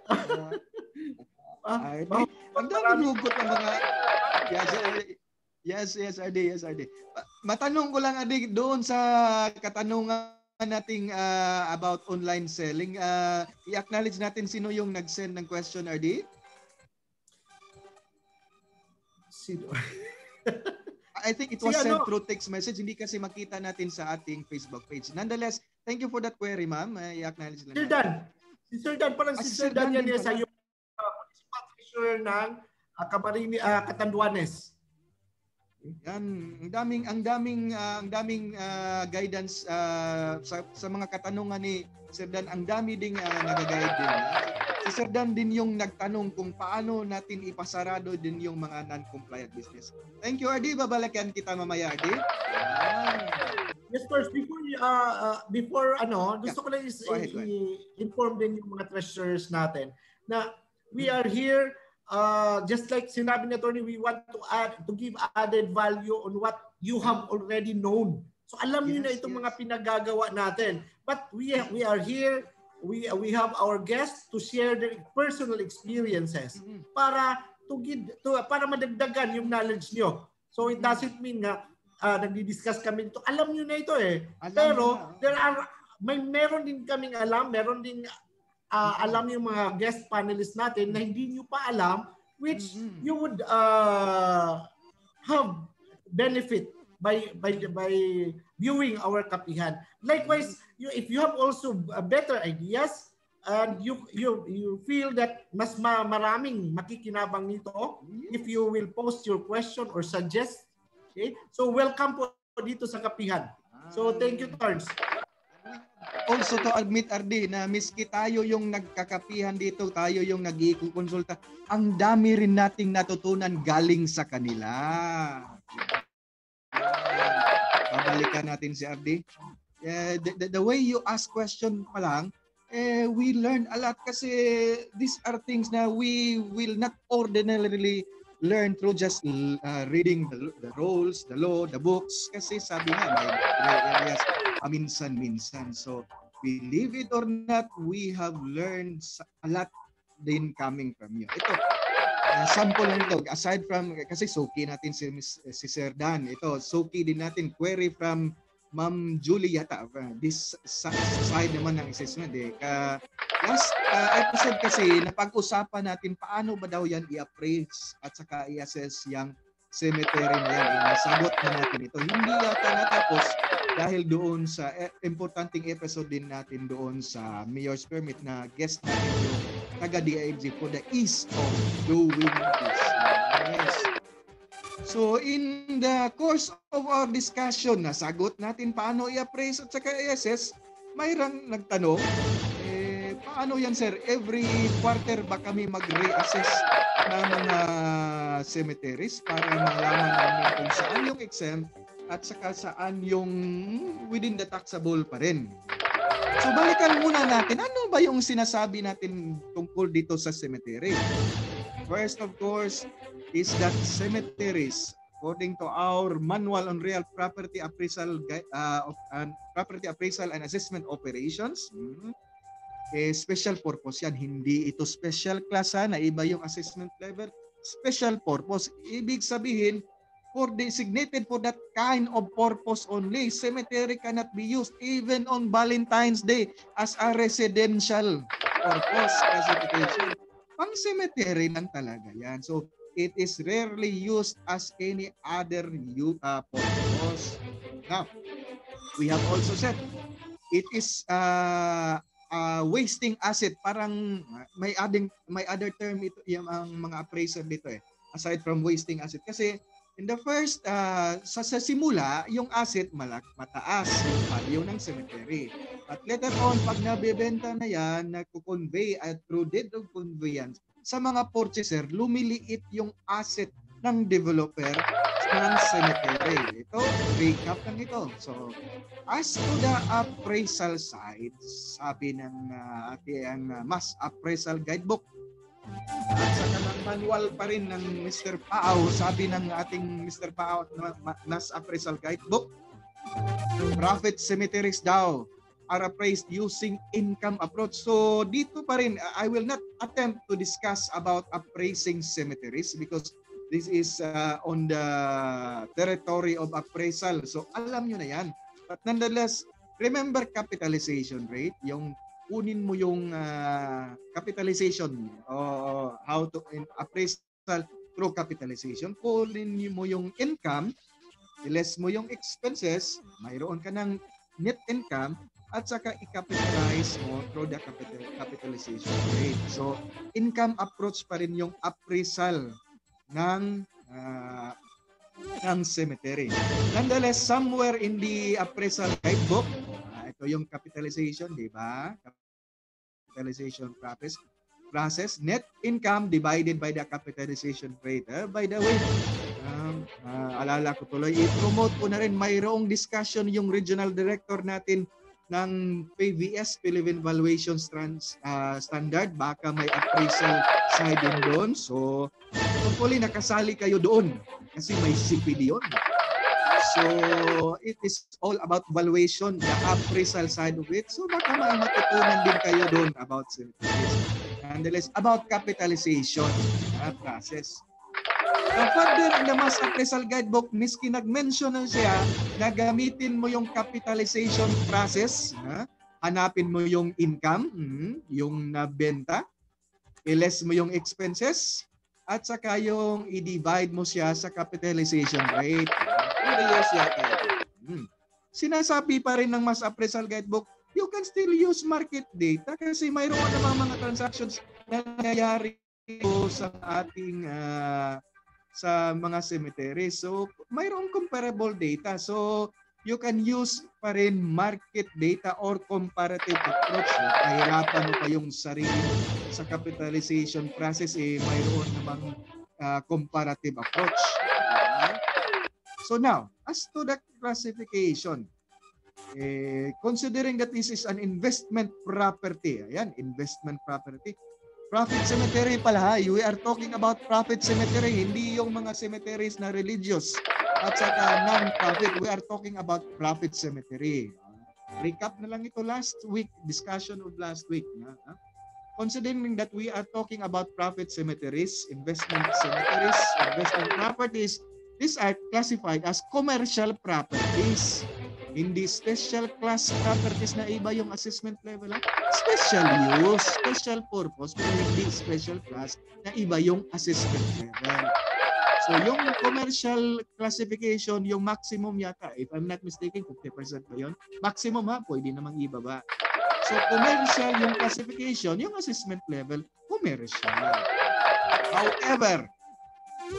C: Ah.
B: Ah,
C: R D. Ang daming hugot ng mga... Yes, yes, yes, R D, yes, R D. Matanong ko lang, R D, doon sa katanungan nating uh, about online selling, uh, i-acknowledge natin sino yung nag-send ng question, R D?
B: Sino?
C: I think it
B: Si
C: was sent
B: ano?
C: through text message. Hindi kasi makita natin sa ating Facebook page. Nonetheless, thank you for that query, ma'am. Uh, i-acknowledge lang.
B: Sir
C: natin.
B: Dan. Si Sir Dan, parang
C: Ah,
B: si
C: si
B: Sir
C: Sir
B: Dan
C: Dan
B: yan
C: din
B: yan sa
C: pala.
B: yung uh, municipal treasurer ng uh, Camarines, uh, Catanduanes.
C: Yan, ang daming ang daming uh, ang daming uh, guidance uh, sa sa mga katanungan ni Sir Dan. Ang dami ding uh, nag-guide din. Si Sir Dan din yung nagtanong kung paano natin ipasarado din yung mga non-compliant business. Thank you, R D. Babalikan kita mamaya, R D. Ah.
B: Yes, first, before, uh, uh, before ano, gusto ko lang is,
C: Go ahead, go ahead.
B: i-inform din yung mga treasurers natin na we are here, uh, just like sinabi ni Attorney, we want to add, to give added value on what you have already known. So alam niyo
C: Yes,
B: na itong
C: yes.
B: mga pinagagawa natin. But we we are here, we we have our guests to share their personal experiences
C: Mhm.
B: para to give to para madagdagan yung knowledge niyo. So it doesn't mean na uh, nagdi-discuss kami ito. Alam niyo na ito eh.
C: Alam
B: Pero
C: niyo na.
B: there are may meron din kaming alam, meron din uh, alam yung mga guest panelists natin na hindi niyo pa alam, which
C: Mhm.
B: you would uh, have benefit by by by viewing our kapihan. Likewise, you if you have also uh, better ideas and you you you feel that mas ma maraming makikinabang nito, if you will post your question or suggest, okay? So welcome po dito sa kapihan. So thank you, Tarns.
C: Also to admit, R D, na miski tayo yung nagkakapihan dito, tayo yung nag-iikonsulta, ang dami rin nating natutunan galing sa kanila. Babalikan natin si R D. Eh, the, the, the way you ask question pa lang, eh, we learn a lot kasi these are things na we will not ordinarily learn through just uh, reading the, the rules, the law, the books. Kasi sabi nga, may gray areas paminsan-minsan. So, believe it or not, we have learned a lot din coming from you. Ito, uh, sample lang ito. Aside from, kasi suki natin si, si Sir Dan. Ito, suki din natin. Query from Ma'am Julie yata. This side naman ng assessment. Eh. Ka, last uh, episode kasi, napag-usapan natin paano ba daw yan i-appraise at saka i-assess yung cemetery na yan. Eh, nasagot na natin ito. Hindi yata natapos dahil doon sa eh, importanteng episode din natin doon sa Mayor's Permit na guest natin yung taga-D I G for the ease of doing business. So in the course of our discussion, nasagot natin paano i-appraise at saka i-assess, mayroong nagtanong, eh, paano yan sir? Every quarter ba kami mag-reassess ng mga cemeteries para malaman namin kung saan yung exempt at saka saan yung within the taxable pa rin. So balikan muna natin, ano ba yung sinasabi natin tungkol dito sa cemetery? First of course is that cemeteries, according to our manual on real property appraisal uh, of uh, property appraisal and assessment operations, hmm, eh, special purpose yan. Hindi ito special class ha, na iba yung assessment level. Special purpose. Ibig sabihin, for designated for that kind of purpose only. Cemetery cannot be used even on Valentine's Day as a residential purpose classification. Pang cemetery lang talaga yan. So, it is rarely used as any other uh, purpose. Now, we have also said, it is uh, uh, wasting asset. Parang may, adding, may other term ito, yung ang mga appraiser dito eh. Aside from wasting asset. Kasi, in the first, uh, sa, sa simula, yung asset malak, mataas yung value ng cemetery. At later on, pag nabibenta na yan, nagko-convey at through deed of conveyance, sa mga purchaser, lumiliit yung asset ng developer ng cemetery. Ito, recap lang ito. So, as to the appraisal side, sabi ng uh, ating uh, Mass Appraisal Guidebook, at saka ng manual pa rin ng Mister Pao, sabi ng ating Mister Pao Mass Appraisal Guidebook, profit cemeteries daw are appraised using income approach. So dito pa rin, I will not attempt to discuss about appraising cemeteries because this is uh, on the territory of appraisal. So alam nyo na yan. But nonetheless, remember capitalization rate, yung kunin mo yung uh, capitalization o uh, how to in appraisal through capitalization. Kunin mo yung income, less mo yung expenses, mayroon ka ng net income, at saka i-capitalize mo through the capital, capitalization rate. So, income approach pa rin yung appraisal ng uh, ng cemetery. Nonetheless, somewhere in the appraisal guidebook, ito yung capitalization, di ba? Capitalization process, process, net income divided by the capitalization rate. Uh, by the way, um, uh, alala ko tuloy, i-promote ko na rin, mayroong discussion yung regional director natin ng P V S, Philippine Valuation uh, Standard. Baka may appraisal side din doon. So, hopefully nakasali kayo doon kasi may C P D yun. So, it is all about valuation, the appraisal side of it. So, baka may matutunan din kayo doon about cemeteries. Nonetheless, about capitalization uh, process. Uh, further in the Mass Appraisal Guidebook, miski nag-mention na siya na gamitin mo yung capitalization process, uh, hanapin mo yung income, hmm, yung nabenta, i-less mo yung expenses, at saka yung i-divide mo siya sa capitalization rate. Years yata. Hmm. Sinasabi pa rin ng Mass Appraisal Guidebook, you can still use market data kasi mayroon namang mga transactions na nangyayari sa ating uh, sa mga cemetery. So, mayroong comparable data. So, you can use pa rin market data or comparative approach. Kahirapan mo pa yung sarili sa capitalization process, eh, mayroon namang uh, comparative approach. So now, as to the classification, eh, considering that this is an investment property, ayan, investment property, profit cemetery pala ha, we are talking about profit cemetery, hindi yung mga cemeteries na religious at saka non-profit, we are talking about profit cemetery. Recap na lang ito last week, discussion of last week. Ha? Considering that we are talking about profit cemeteries, investment cemeteries, investment properties, these are classified as commercial properties. Hindi special class properties na iba yung assessment level. Ha? Special use, special purpose, pero hindi special class na iba yung assessment level. So yung commercial classification, yung maximum yata, if I'm not mistaken, fifty percent ba yun? Maximum ha, pwede namang ibaba. So commercial yung classification, yung assessment level, commercial. However,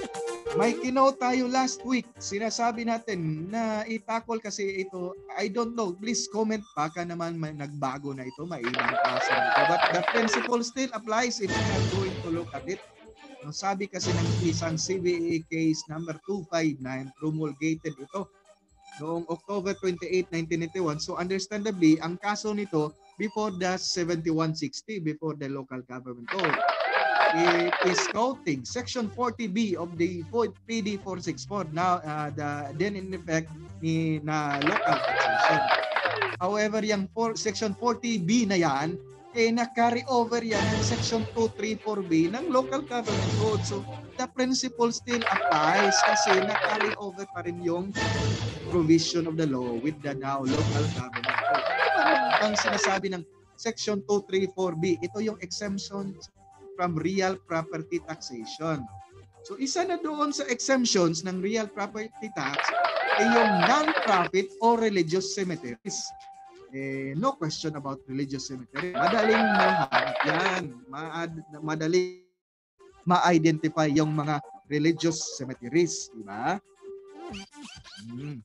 C: May kinote tayo last week. Sinasabi natin na itakol kasi ito. I don't know. Please comment. Baka naman may nagbago na ito. May ibang kaso na ito. But the principle still applies if you are going to look at it. No, sabi kasi ng isang C B A case number two five nine, promulgated ito noong October twenty-eighth, nineteen eighty-one. So understandably, ang kaso nito before the seventy-one sixty, before the local government code. It is quoting Section forty B of the P D four sixty-four, now uh, the then in effect ni na local taxation. However, yung for, Section forty B na yan, eh na-carry over yan ng Section two thirty-four B ng local government code. So the principle still applies kasi na-carry over pa rin yung provision of the law with the now local government code. Ang sinasabi ng Section two thirty-four B, ito yung exemption from real property taxation. So isa na doon sa exemptions ng real property tax ay yung non-profit or religious cemeteries. Eh, no question about religious cemetery. Madaling mahanap yan. Ma- madaling ma-identify yung mga religious cemeteries. Diba? Hmm.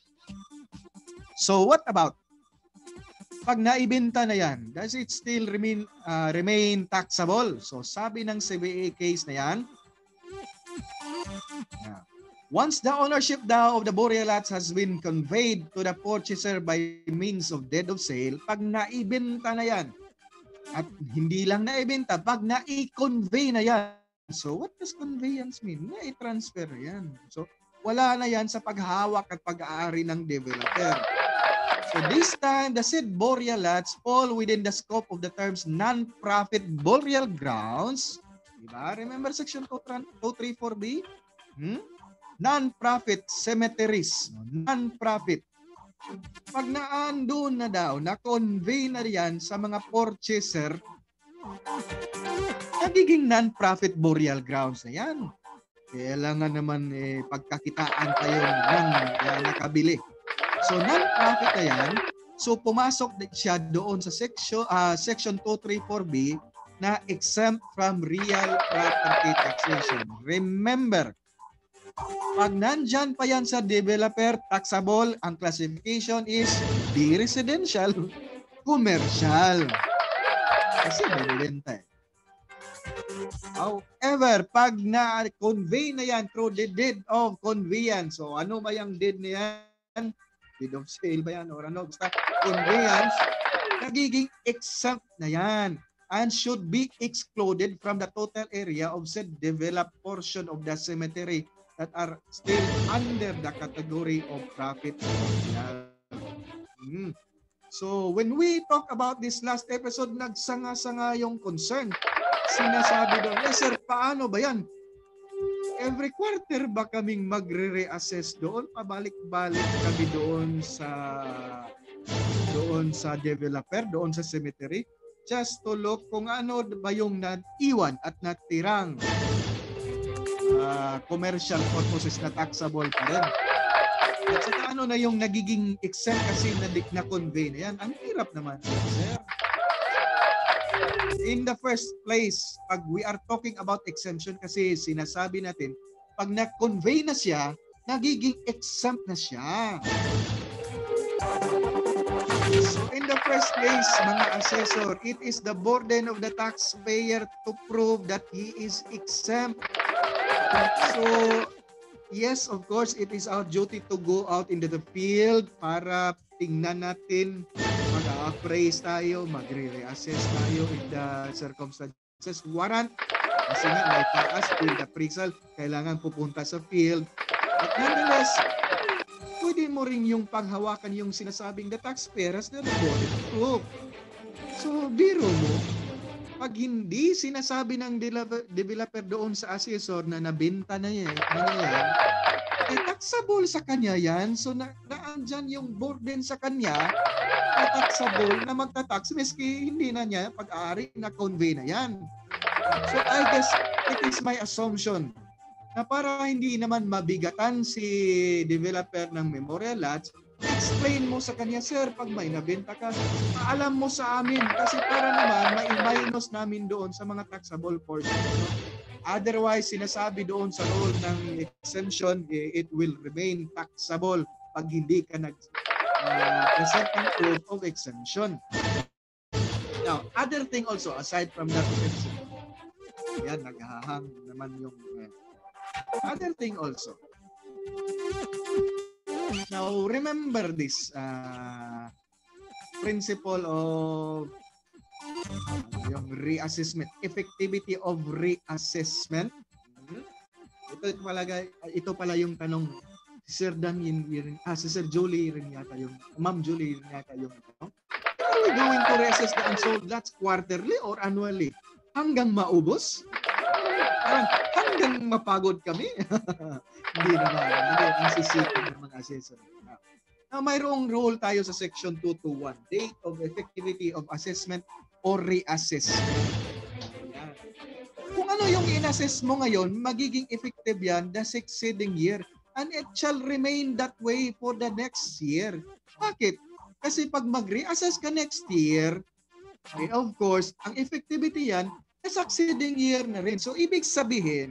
C: So what about pag naibenta na yan, does it still remain uh, remain taxable? So sabi ng C B A case na yan, uh, once the ownership daw of the burial lots has been conveyed to the purchaser by means of deed of sale, pag naibenta na yan, at hindi lang naibenta, pag nai-convey na yan. So what does conveyance mean? Nai-transfer yan. So wala na yan sa paghawak at pag-aari ng developer. So this time, the said burial lots fall within the scope of the terms non-profit burial grounds. Diba? Remember Section two thirty-four B? Hmm? Non-profit cemeteries. Non-profit. Pag naandun na daw, na-convey na yan sa mga purchaser, nagiging non-profit burial grounds na yan. Kailangan naman eh, pagkakitaan tayo ng uh, nakabili. So non-profit na yan, so pumasok siya doon sa section, uh, section two thirty-four B na exempt from real property taxation. Remember, pag nandyan pa yan sa developer, taxable, ang classification is di residential, commercial. Kasi binibenta eh. However, pag na-convey na yan through the deed of conveyance, so ano ba yung deed na yan? Deed of sale ba yan? Or ano? Basta conveyance, nagiging exempt na yan and should be excluded from the total area of said developed portion of the cemetery that are still under the category of profit. Hmm. So when we talk about this last episode, nagsanga-sanga yung concern. Sinasabi doon, eh sir, paano ba yan? Every quarter ba kaming magre-reassess doon? Pabalik-balik kami doon sa doon sa developer, doon sa cemetery, just to look kung ano ba yung naiwan at natirang uh, commercial purposes na taxable pa rin. At saka ano na yung nagiging exempt kasi na, na convey na yan. Ang hirap naman, sir. In the first place, pag we are talking about exemption kasi sinasabi natin, pag na-convey na siya, nagiging exempt na siya. So in the first place, mga assessor, it is the burden of the taxpayer to prove that he is exempt. So, yes, of course, it is our duty to go out into the field para tingnan natin, mag-appraise tayo, magre-reassess tayo if the circumstances warrant. Kasi nga, may taas, field appraisal, kailangan pupunta sa field. But nonetheless, pwede mo rin yung paghawakan yung sinasabing the taxpayer has the burden of proof. So, biro mo, pag hindi sinasabi ng developer doon sa assessor na nabenta na yan, na yan eh taxable sa kanya yan. So, na, naandyan yung burden sa kanya na taxable na magtatax miski hindi na niya pag-aari na convey na yan. So, I guess it is my assumption na para hindi naman mabigatan si developer ng memorial lots, explain mo sa kanya, sir, pag may nabenta ka, paalam mo sa amin kasi para naman ma-minus namin doon sa mga taxable portion. No? Otherwise, sinasabi doon sa rule ng exemption, eh, it will remain taxable pag hindi ka nag uh, present ng proof of exemption. Now, other thing also, aside from that principle, yan, naghahang naman yung uh, other thing also. Now, remember this uh, principle of uh, yung reassessment, effectivity of reassessment. Hmm? Ito pala, ito pala yung tanong, Sir Dan, yun, yun, ah, si Sir Julie rin yata yung, Ma'am Julie rin yata yung tanong. Are we going to reassess the unsold lots quarterly or annually? Hanggang maubos? Parang hanggang mapagod kami? Hindi naman. Hindi ang sisipin ng mga assessor. Now, mayroong rule tayo sa section two twenty-one. Date of effectivity of assessment or reassessment. Ayan. Kung ano yung in-assess mo ngayon, magiging effective yan the succeeding year. And it shall remain that way for the next year. Bakit? Kasi pag mag-reassess ka next year, eh, of course, ang effectivity yan, na succeeding year na rin. So, ibig sabihin,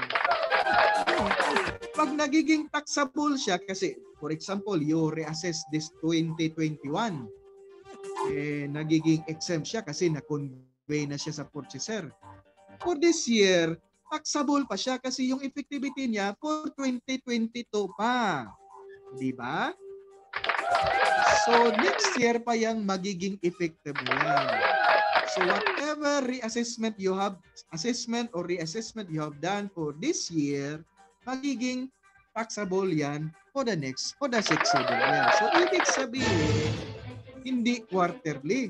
C: pag nagiging taxable siya, kasi, for example, you reassess this twenty twenty-one, eh, nagiging exempt siya kasi na-convey na siya sa purchaser. For this year, taxable pa siya kasi yung effectivity niya for twenty twenty-two pa. Di ba? So, next year pa yung magiging effective yan. So, whatever reassessment you have, assessment or reassessment you have done for this year, magiging taxable yan for the next, for the succeeding year. So, ibig sabihin, hindi quarterly.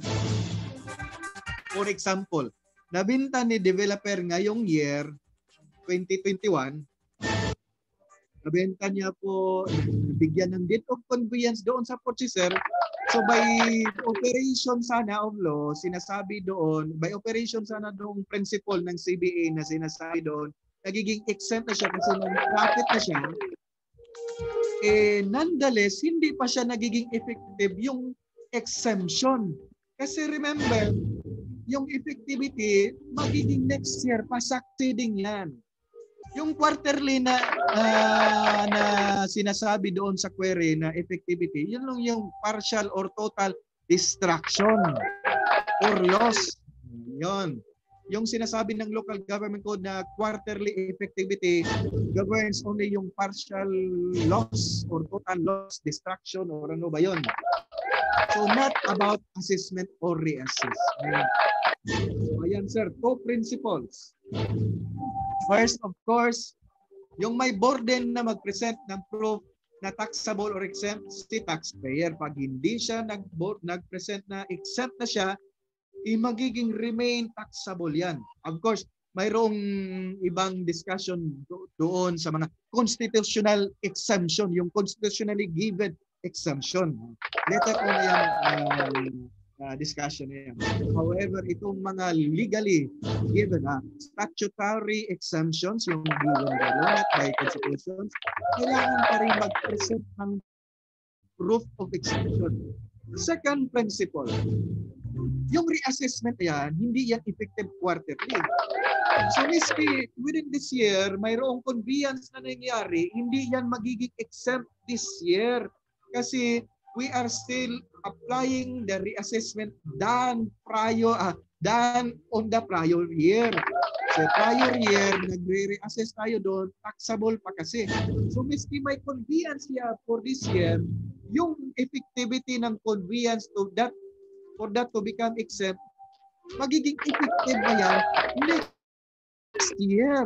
C: For example, nabinta ni developer ngayong year, twenty twenty-one, nabenta niya po, bigyan ng deed of conveyance doon sa purchaser. So by operation sana of law, sinasabi doon, by operation sana doong principle ng C B A na sinasabi doon, nagiging exempt na siya kasi nang profit na siya, eh nonetheless, hindi pa siya nagiging effective yung exemption. Kasi remember, yung effectivity, magiging next year pa, succeeding yan. Yung quarterly na uh, na sinasabi doon sa query na effectivity, yun lang yung partial or total destruction or loss. Yun. Yung sinasabi ng local government code na quarterly effectivity governs only yung partial loss or total loss, destruction, or ano ba yun. So not about assessment or reassessment. So ayan sir, two principles. First, of course, yung may burden na mag-present ng proof na taxable or exempt si taxpayer. Pag hindi siya nag-present na exempt na siya, eh, magiging remain taxable yan. Of course, mayroong ibang discussion do doon sa mga constitutional exemption, yung constitutionally given exemption. Later on yan, uh, Uh, discussion na yan. However, itong mga legally given, uh, statutory exemptions, yung given by law, not by constitutions, kailangan pa rin mag-present ng proof of exemption. Second principle, yung reassessment yan, hindi yan effective quarterly. So, miski within this year, mayroong conveyance na nangyari, hindi yan magiging exempt this year. Kasi we are still applying the reassessment done prior, uh, done on the prior year. So prior year, nagre-reassess tayo doon, taxable pa kasi. So miski may conveyance siya for this year, yung effectivity ng conveyance to that, for that to become exempt, magiging effective ba yan next year?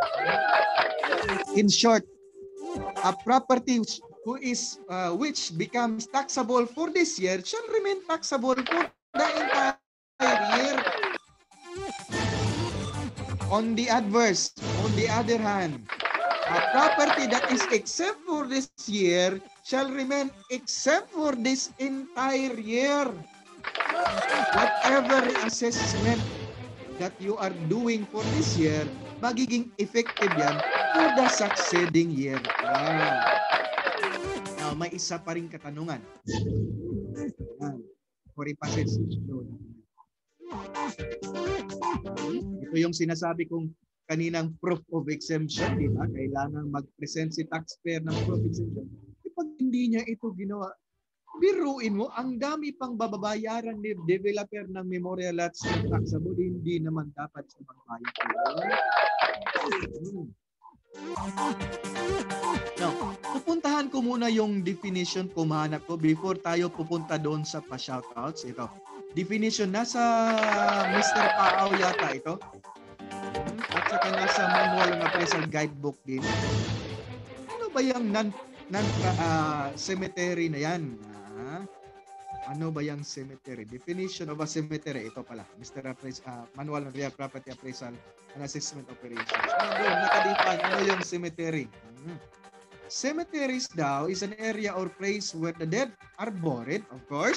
C: In short, a property who is uh, which becomes taxable for this year shall remain taxable for the entire year. On the adverse, on the other hand, a property that is exempt for this year shall remain exempt for this entire year. Whatever assessment that you are doing for this year, magiging effective yan for the succeeding year. Ah. Now, may isa pa rin katanungan. For passage. Ito yung sinasabi kong kaninang proof of exemption, di ba? Kailangan mag-present si taxpayer ng proof of exemption. Kapag hindi niya ito ginawa, biruin mo, ang dami pang bababayaran ni developer ng memorial lots ng taxable, hindi naman dapat siya magbayad. Hmm. Now, pupuntahan ko muna yung definition kung mahanap ko before tayo pupunta doon sa pa-shoutouts. Ito, definition nasa mister Pao yata ito. At saka nasa manual na appraisal guidebook din. Ano ba yung non, non uh, cemetery na yan? Ah, ano ba yung cemetery? Definition of a cemetery. Ito pala, mister Appraise, uh, Manual of Real Property Appraisal and Assessment Operations. Ano, nakadefine, ano yung cemetery? Hmm. Cemeteries daw is an area or place where the dead are buried, of course.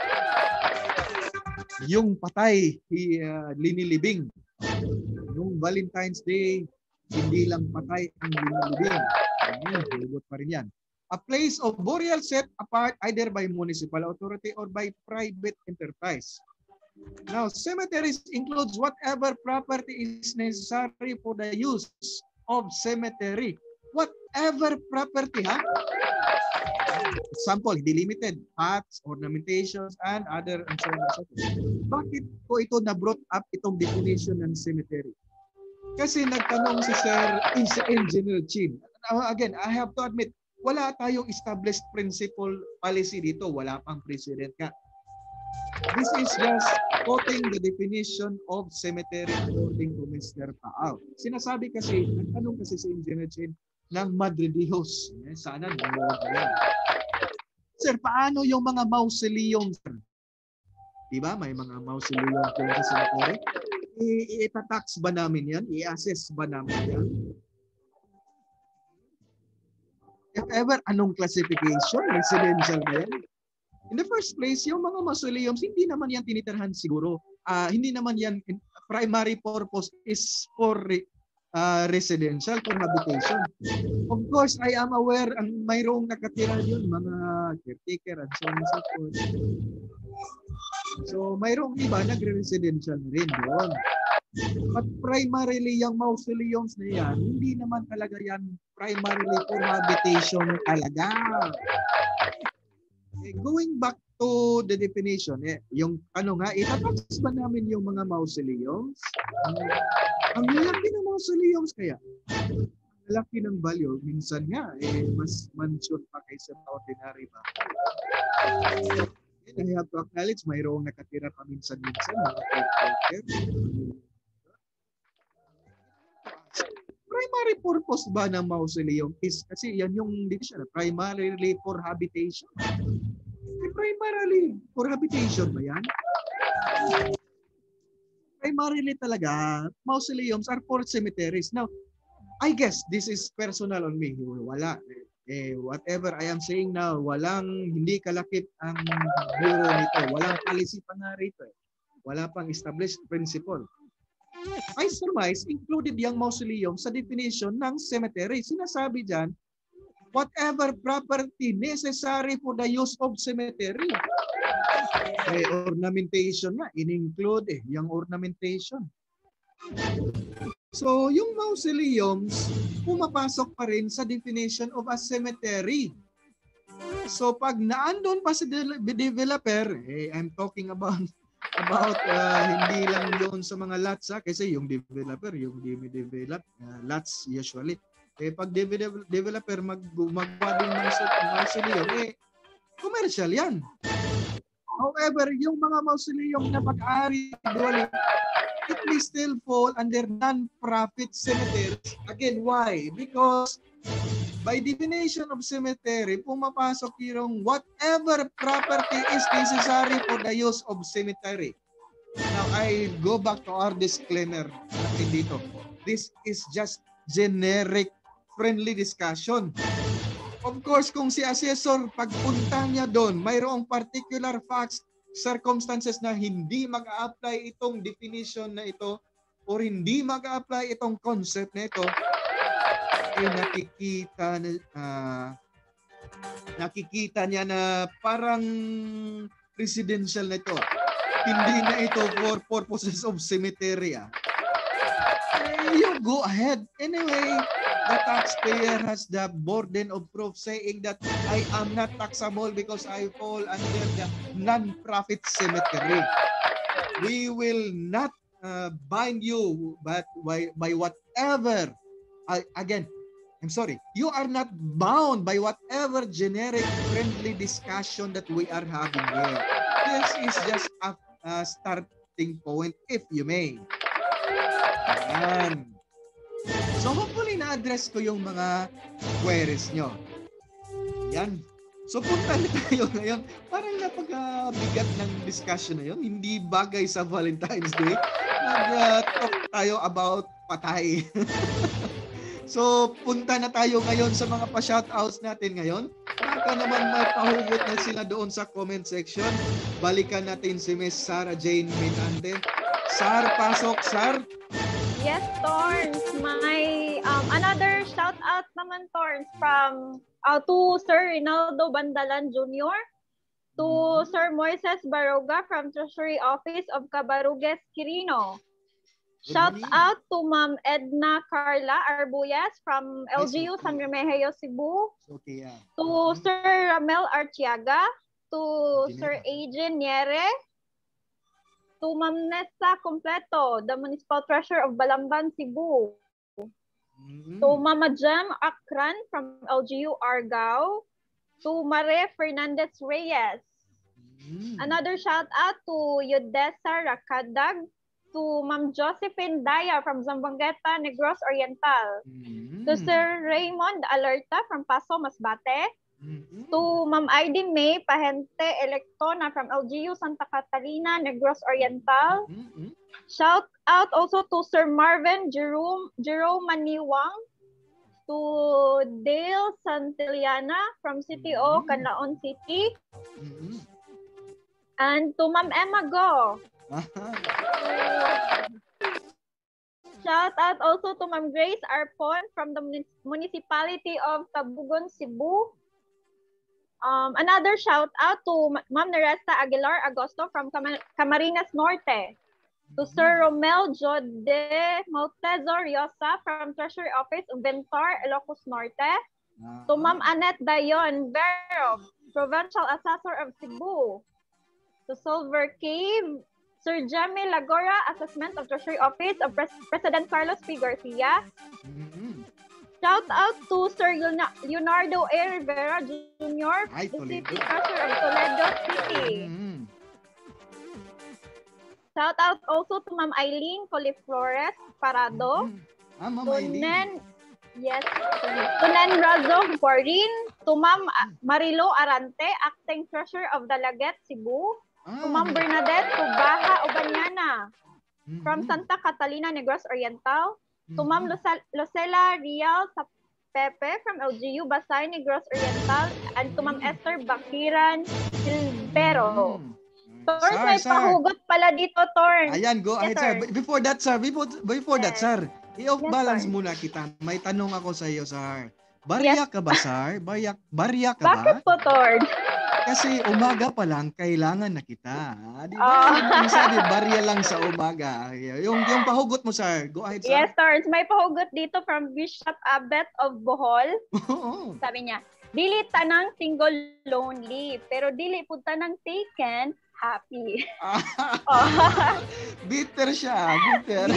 C: Yung patay, uh, linilibing. Yung Valentine's Day, hindi lang patay ang linilibing. Hmm, hulgot pa rin yan. A place of burial set apart either by municipal authority or by private enterprise. Now, cemeteries includes whatever property is necessary for the use of cemetery. Whatever property, ha? Example, delimited, paths, ornamentations, and other and so on and so forth. Bakit ko ito na-brought up itong definition ng cemetery? Kasi nagtanong si Sir Engineer Chin. Again, I have to admit, wala tayong established principle policy dito. Wala pang president ka. This is just quoting the definition of cemetery according to mister Pao. Sinasabi kasi, nagtanong kasi si Engineer Chin ng Madre Dios. Eh, sana nanonood na yan. Sir, paano yung mga mausoleum? Diba? May mga mausoleum doon sa cemetery. I-tax ba namin yan? I-assess ba namin yan? If ever, anong classification? Residential ba yan? In the first place, yung mga mausoleums, hindi naman yan tinitirhan siguro. Uh, hindi naman yan, primary purpose is for uh, residential, for habitation. Of course, I am aware, ang mayroong nakatira yun, mga caretaker and so on and so forth. So, mayroong iba, nagre-residential na rin doon. But primarily, yung mausoleums na yan, hindi naman talaga yan primarily for habitation talaga. Eh, going back to the definition, eh, yung ano nga, itatax ba namin yung mga mausoleums? Ang laki ng mausoleums kaya. Ang laki ng value, minsan nga, eh, mas mansion pa kaysa ordinary ba? And I have to acknowledge, mayroong nakatira pa minsan-minsan, mga caretaker. Primary purpose ba ng mausoleum is kasi yan yung division, primarily for habitation. Eh, primarily for habitation ba yan? Primarily talaga, mausoleums are for cemeteries. Now, I guess this is personal on me. Wala. Eh, whatever I am saying now, walang hindi kalakip ang bureau nito. Walang policy pa nga rito. Eh. Wala pang established principle. I surmise included yung mausoleum sa definition ng cemetery. Sinasabi dyan, whatever property necessary for the use of cemetery. Eh, ornamentation nga, in-include eh, yung ornamentation. So, yung mausoleums, pumapasok pa rin sa definition of a cemetery. So, pag naandun pa sa developer, eh, I'm talking about about uh, hindi lang yun sa mga lots ha, kasi yung developer, yung demi-develop uh, lots usually. Eh, pag develop, developer mag magwa din ng mausoleum, eh, commercial yan. However, yung mga mausoleum na pag-ari, it may still fall under non-profit cemeteries. Again, why? Because by definition of cemetery, pumapasok yung whatever property is necessary for the use of cemetery. Now, I go back to our disclaimer natin dito. This is just generic friendly discussion. Of course, kung si assessor, pagpunta niya doon, mayroong particular facts, circumstances na hindi mag-a-apply itong definition na ito or hindi mag-a-apply itong concept na ito, eh nakikita na uh, nakikita niya na parang residential na ito. Hindi na ito for purposes of cemetery. Ah. eh, you go ahead. Anyway, the taxpayer has the burden of proof saying that I am not taxable because I fall under the non-profit cemetery. We will not uh, bind you but by, by whatever, I, again, I'm sorry, you are not bound by whatever generic friendly discussion that we are having here. This is just a, a starting point, if you may. Yan. So hopefully na-address ko yung mga queries nyo. Yan. So punta na tayo ngayon. Parang napakabigat ng discussion na yun. Hindi bagay sa Valentine's Day. Nag-talk uh, tayo about patay. So punta na tayo ngayon sa mga pa-shoutouts natin ngayon. Baka naman may pahugot na sila doon sa comment section. Balikan natin si Miss Sarah Jane Minante. Sar, pasok, Sar.
D: Yes, Torns. My um, another shout out naman, Torns, from uh, to Sir Rinaldo Bandalan Junior, to mm-hmm. Sir Moises Baroga from Treasury Office of Cabarugues, Quirino. Shout out to Ma'am Edna Carla Arbuyas from L G U San Remigio, Cebu.
C: Okay, yeah.
D: To mm-hmm. Sir Ramel Artiaga, to Ginera. Sir Adrian Niere, to Ma'am Nessa Completo, the Municipal Treasurer of Balamban, Cebu. Mm-hmm. To Mama Jem Akran from L G U Argao. To Mare Fernandez Reyes. Mm-hmm. Another shout out to Yudesa Rakadag. To Ma'am Josephine Daya from Zamboangueta, Negros Oriental. Mm-hmm. To Sir Raymond Alerta from Paso, Masbate. Mm-hmm. To Ma'am Aidin May Pahente Electona from L G U Santa Catalina, Negros Oriental. Mm-hmm. Shout out also to Sir Marvin Jerome, Jerome Maniwang. To Dale Santillana from City O, mm-hmm. Canlaon City. Mm-hmm. And to Ma'am Emma Go. Shout out also to Ma'am Grace Arpon from the Municipality of Tabugon, Cebu. Um, another shout out to Ma'am Neresta Aguilar Agosto from Cam Camarines Norte. To Sir Romel Jode Maltezo Riosa from Treasury Office Ventar, Ilocos Norte. To Ma'am Annette Dayon Vero, Provincial Assessor of Cebu. To Silver Cave, Sir Jamie Lagora, Assessment of Treasury Office of Pres President Carlos P. Garcia. Mm-hmm. Shout out to Sir Leonardo A. Rivera Junior, Hi, the City Treasurer of Toledo City. Mm-hmm. Shout out also to Ma'am Eileen Coliflores Parado. Mm-hmm. Ah, Ma'am Eileen. Nen, yes. To Nen Razo Guarin. To Ma'am Marilo Arante, Acting Treasurer of Dalaget, Cebu. Ah. To Ma'am Bernadette Tubaha Obanyana mm-hmm. from Santa Catalina, Negros Oriental. Mm-hmm. To Ma'am Lucela Rial Pepe from L G U Basay, Negros Oriental. And to Ma'am Esther Bakiran Silvero. Mm-hmm. Torns, may sir. Pahugot pala dito, Torns.
C: Ayan, go ahead, yes, sir. sir. Before that, sir, before, before yes. that, sir, i-off yes, balance sir. muna kita. May tanong ako sa iyo, sir. Barya yes. ka ba, sir? Barya, barya ka
D: Bakit ba? Bakit po, Torns?
C: Kasi umaga pa lang, kailangan na kita. Di ba? Oh. Sabi, barya lang sa umaga. Yung, yung pahugot mo, sir. Go ahead, sir.
D: Yes, Torns. May pahugot dito from Bishop Abet of Bohol. Oh. Sabi niya, dili tanang single lonely, pero dili po tanang taken happy. Oh.
C: Bitter siya. Bitter.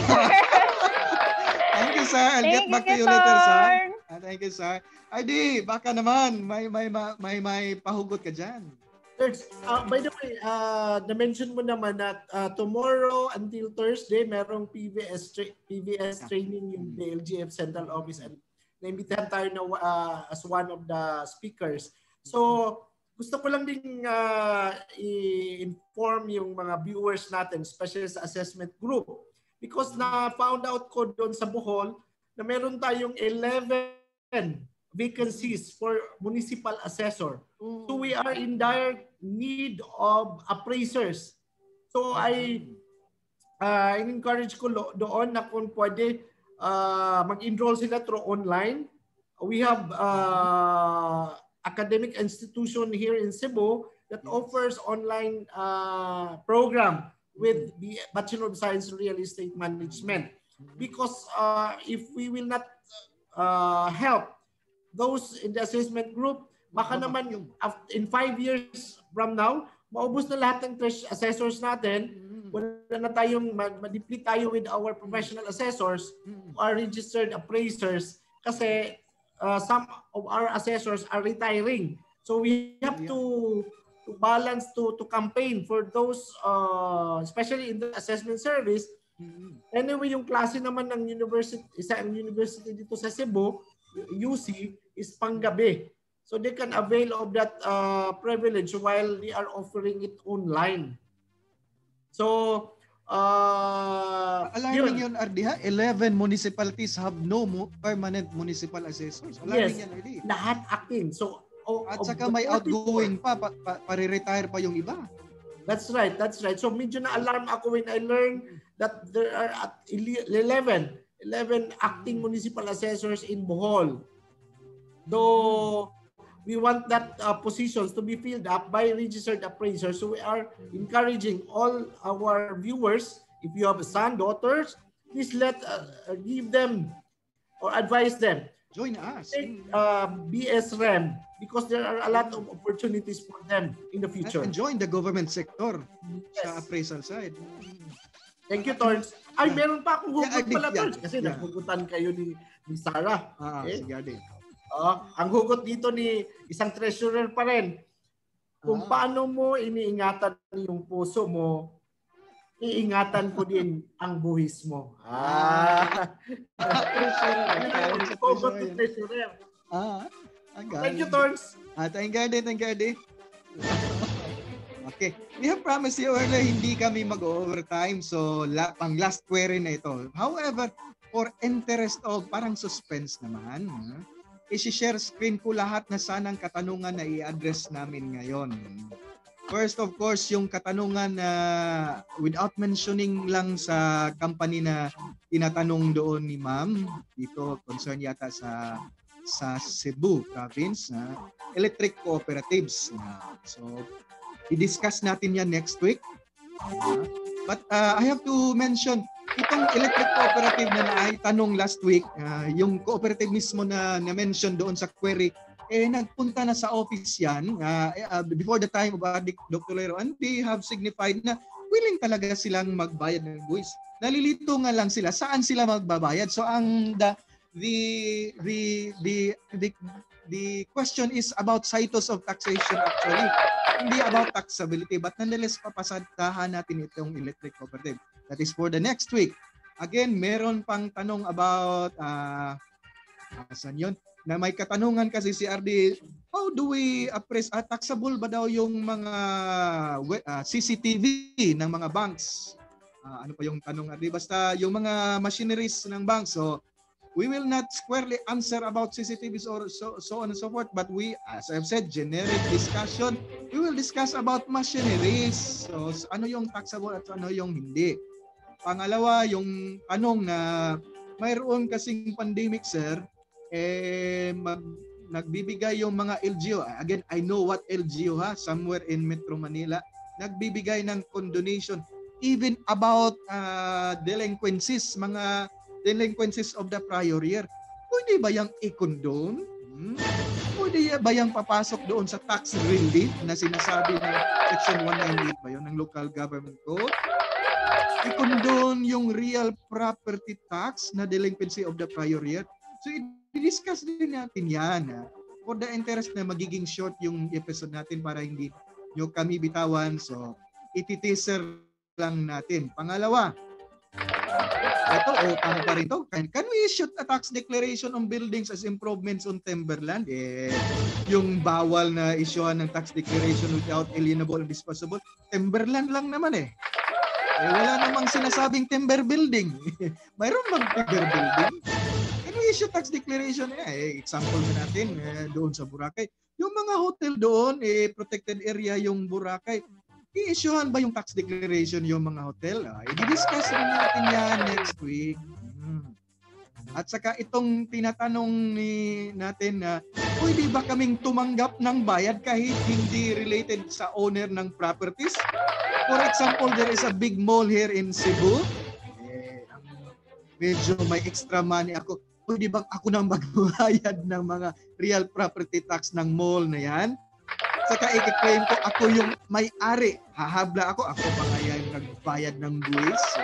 C: Thank you, sir. I'll Thank get back you, to you later, sir. Uh, thank you, sir. Ay di, baka naman may may may may pahugot ka diyan.
B: Uh, by the way, uh, na-mention mo naman na uh, tomorrow until Thursday merong P V S tra P V S training yung D L G F Central Office and naimbitahan tayo na uh, as one of the speakers. So gusto ko lang ding uh, i-inform yung mga viewers natin, especially sa assessment group, because na found out ko doon sa Bohol na meron tayong eleven vacancies for municipal assessor. So we are in dire need of appraisers. So I uh, encourage ko doon na kung pwede uh, mag-enroll sila through online. We have uh, academic institution here in Cebu that offers online uh, program with the Bachelor of Science in Real Estate Management. because uh, if we will not uh, help those in the assessment group, baka naman in five years from now, maubos na lahat ng assessors natin, wala na tayong, ma-deplete tayo with our professional assessors, our registered appraisers, kasi uh, some of our assessors are retiring. So we have to, to balance, to, to campaign for those, uh, especially in the assessment service. Anyway, yung klase naman ng university, isa ang university dito sa Cebu, U C, is panggabi. So they can avail of that uh, privilege while they are offering it online. So, uh,
C: alarming yun, R D ha? eleven municipalities have no mo permanent municipal assessors. Alarming
B: yes,
C: yan, R D.
B: Lahat acting. So, oh,
C: at saka may outgoing pa, pa, pa, pare-retire pa yung iba.
B: That's right, that's right. So medyo na-alarm ako when I learned that there are at eleven, eleven acting municipal assessors in Bohol. Though we want that uh, positions to be filled up by registered appraisers. So we are encouraging all our viewers, if you have a son, daughters, please let uh, give them or advise them.
C: Join us.
B: Take uh, B S R E M because there are a lot of opportunities for them in the future.
C: And join the government sector
B: yes.
C: sa appraisal side.
B: Thank you, Torns. Ay, meron pa akong hugot
C: yeah,
B: pala,
C: yeah,
B: Torns. Kasi
C: yeah.
B: naghugutan kayo ni, ni Sarah.
C: Ah,
B: okay?
C: sige, Ade.
B: Uh, ang hugot dito ni isang treasurer pa rin. Kung ah. paano mo iniingatan yung puso mo, iingatan ko din ang buhis mo. Ah. Hugot ni treasurer.
C: Ah.
B: Thank you, Torns.
C: Ah, thank you, Ade. Thank you, Ade. Okay. We have promised you earlier hindi kami mag-overtime. So, la, pang last query na ito. However, for interest of parang suspense naman, huh? I-share screen ko lahat na sanang katanungan na i-address namin ngayon. First, of course, yung katanungan na uh, without mentioning lang sa company na tinatanong doon ni ma'am, dito concern yata sa sa Cebu province, na uh, electric cooperatives. Uh, so, i-discuss natin yan next week. Uh, but uh, I have to mention, itong electric cooperative na naitanong last week, uh, yung cooperative mismo na na-mention doon sa query, eh nagpunta na sa office yan uh, uh, before the time of uh, Doctor Lero, and they have signified na willing talaga silang magbayad ng buwis. Nalilito nga lang sila saan sila magbabayad. So ang the the the the the, the question is about cytos of taxation actually. Hindi about taxability, but nonetheless papasadahan natin itong electric cooperative. That is for the next week. Again, meron pang tanong about uh, saan yun? Na may katanungan kasi si R D, how do we appraise, uh, taxable ba daw yung mga uh, C C T V ng mga banks? Uh, ano pa yung tanong, R D? Basta yung mga machineries ng banks. So, we will not squarely answer about C C T Vs or so, so on and so forth, but we, as I've said, generic discussion, we will discuss about machineries. So, ano yung taxable at ano yung hindi. Pangalawa, yung tanong na mayroon kasing pandemic, sir, eh, mag, nagbibigay yung mga L G U. Again, I know what L G U ha, somewhere in Metro Manila, nagbibigay ng condonation even about uh, delinquencies, mga delinquencies of the prior year. Pwede ba yung i-condone? Hmm? Pwede ba yung papasok doon sa tax relief na sinasabi ng Section one ninety-eight ba yun ng Local Government Code? I-condone yung real property tax na delinquency of the prior year. So, i-discuss din natin yan. Ha? For the interest na magiging short yung episode natin para hindi nyo kami bitawan. So, iti-teaser lang natin. Pangalawa, ito, o oh, tama pa rin to. Can, can we issue a tax declaration on buildings as improvements on timberland? Eh, yung bawal na issuean ng tax declaration without alienable and disposable, timberland lang naman eh. Eh wala namang sinasabing timber building. Mayroon bang timber building? Can we issue tax declaration? Eh, example na natin eh, doon sa Boracay. Yung mga hotel doon, eh, protected area yung Boracay. I-issuehan ba yung tax declaration yung mga hotel? Ah, i-discuss rin natin yan next week. Hmm. At saka itong tinatanong ni natin na pwede ba kaming tumanggap ng bayad kahit hindi related sa owner ng properties? For example, there is a big mall here in Cebu. Eh, ang medyo may extra money ako, pwede bang ako nang magbayad ng mga real property tax ng mall na yan? Saka i-claim ko ako yung may-ari. Hahabla ako, ako pa nga yung nagbayad ng buwis. So,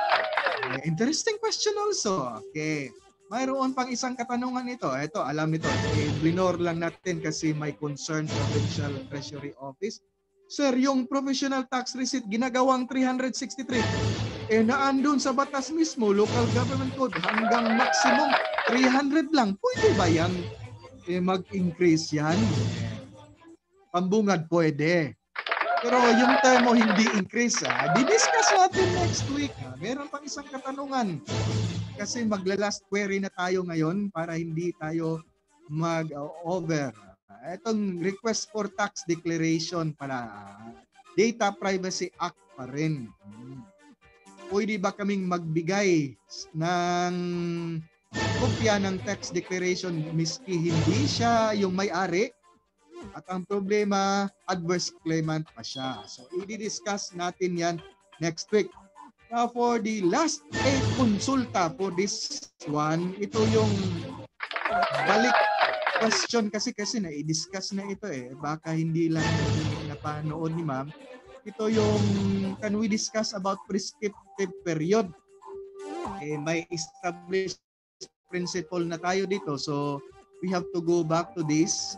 C: uh, interesting question also. Okay. Mayroon pang isang katanungan ito. Ito, alam nito. Eh, blinor lang natin kasi may concern Provincial Treasury Office. Sir, yung professional tax receipt ginagawang three hundred sixty-three. Eh, naandun sa batas mismo, local government code, hanggang maximum three hundred lang. Pwede ba yan? Eh, mag-increase yan? Eh, pambungad pwede. Pero yung term mo hindi increase, ah, di-discuss natin next week. Ah. Meron pang isang katanungan. Kasi magla-last query na tayo ngayon para hindi tayo mag-over. Uh, itong request for tax declaration pala. Data Privacy Act pa rin. Hmm. Pwede ba kaming magbigay ng kopya ng tax declaration miski hindi siya yung may-ari? At ang problema, adverse claimant pa siya. So, i-discuss natin yan next week. Now, for the last eight konsulta for this one, ito yung balik question kasi kasi na-i-discuss na ito eh. Baka hindi lang napanood ni ma'am. Ito yung, can we discuss about prescriptive period? Eh, may established principle na tayo dito. So, we have to go back to this.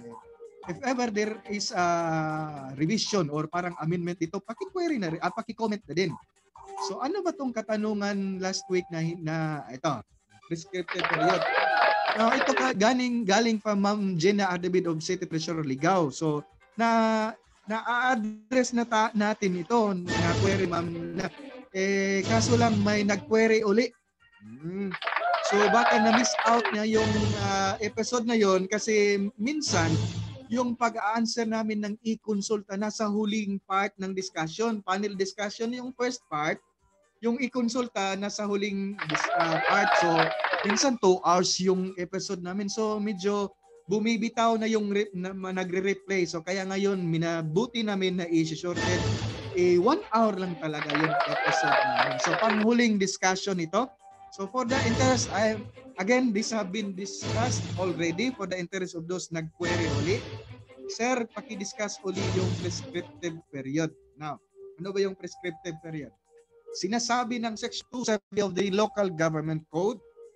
C: If ever there is a revision or parang amendment dito, paki-query na rin, ah, paki-comment na din. So ano ba tong katanungan last week na, na ito, prescriptive period? Now, ito ka, galing, galing pa Ma'am Jenna Ardebid of City Treasurer Ligao. So na na-address na ta, natin ito, na query ma'am, na, eh, kaso lang may nag-query uli. Hmm. So baka na-miss out niya yung uh, episode na yon kasi minsan yung pag-answer namin ng e-consulta nasa huling part ng discussion, panel discussion yung first part, yung e-consulta nasa huling uh, part. So, minsan two hours yung episode namin. So, medyo bumibitaw na yung re- na, nagre-replay. So, kaya ngayon, minabuti namin na i-shorted. Eh, one hour lang talaga yung episode namin. So, panghuling discussion ito. So, for the interest, I again, this have been discussed already for the interest of those nag-query uli. Sir, paki-discuss uli yung prescriptive period. Now, ano ba yung prescriptive period? Sinasabi ng Section two seventy of the Local Government Code,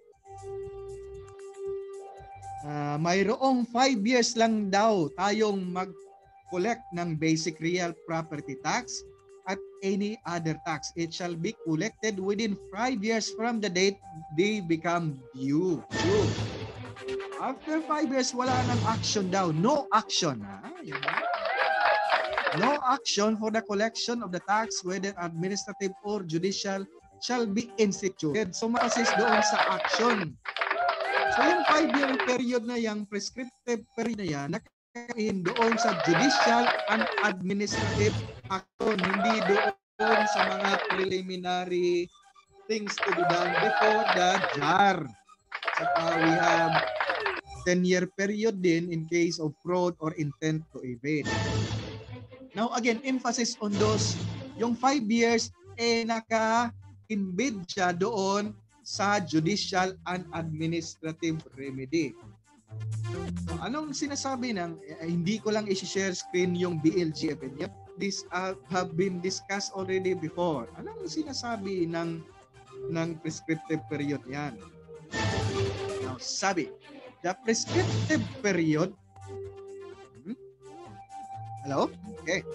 C: uh, mayroong five years lang daw tayong mag-collect ng basic real property tax at any other tax. It shall be collected within five years from the date they become due. due. After five years, wala nang action daw. No action. Ha? Yun. No action for the collection of the tax, whether administrative or judicial, shall be instituted. So, ma-assist doon sa action. So, yung five-year period na yung prescriptive period na yan, nakakain doon sa judicial and administrative action, hindi doon sa mga preliminary things to be done before the J A R. Saka we have ten-year period din in case of fraud or intent to evade. Now again, emphasis on those, yung five years, eh naka-embed siya doon sa judicial and administrative remedy. So, anong sinasabi ng, eh, hindi ko lang i-share screen yung B L G F. Yep, this uh, have been discussed already before. Anong sinasabi ng, ng prescriptive period yan? Now, sabi, the prescriptive period, hmm? Hello? Okay.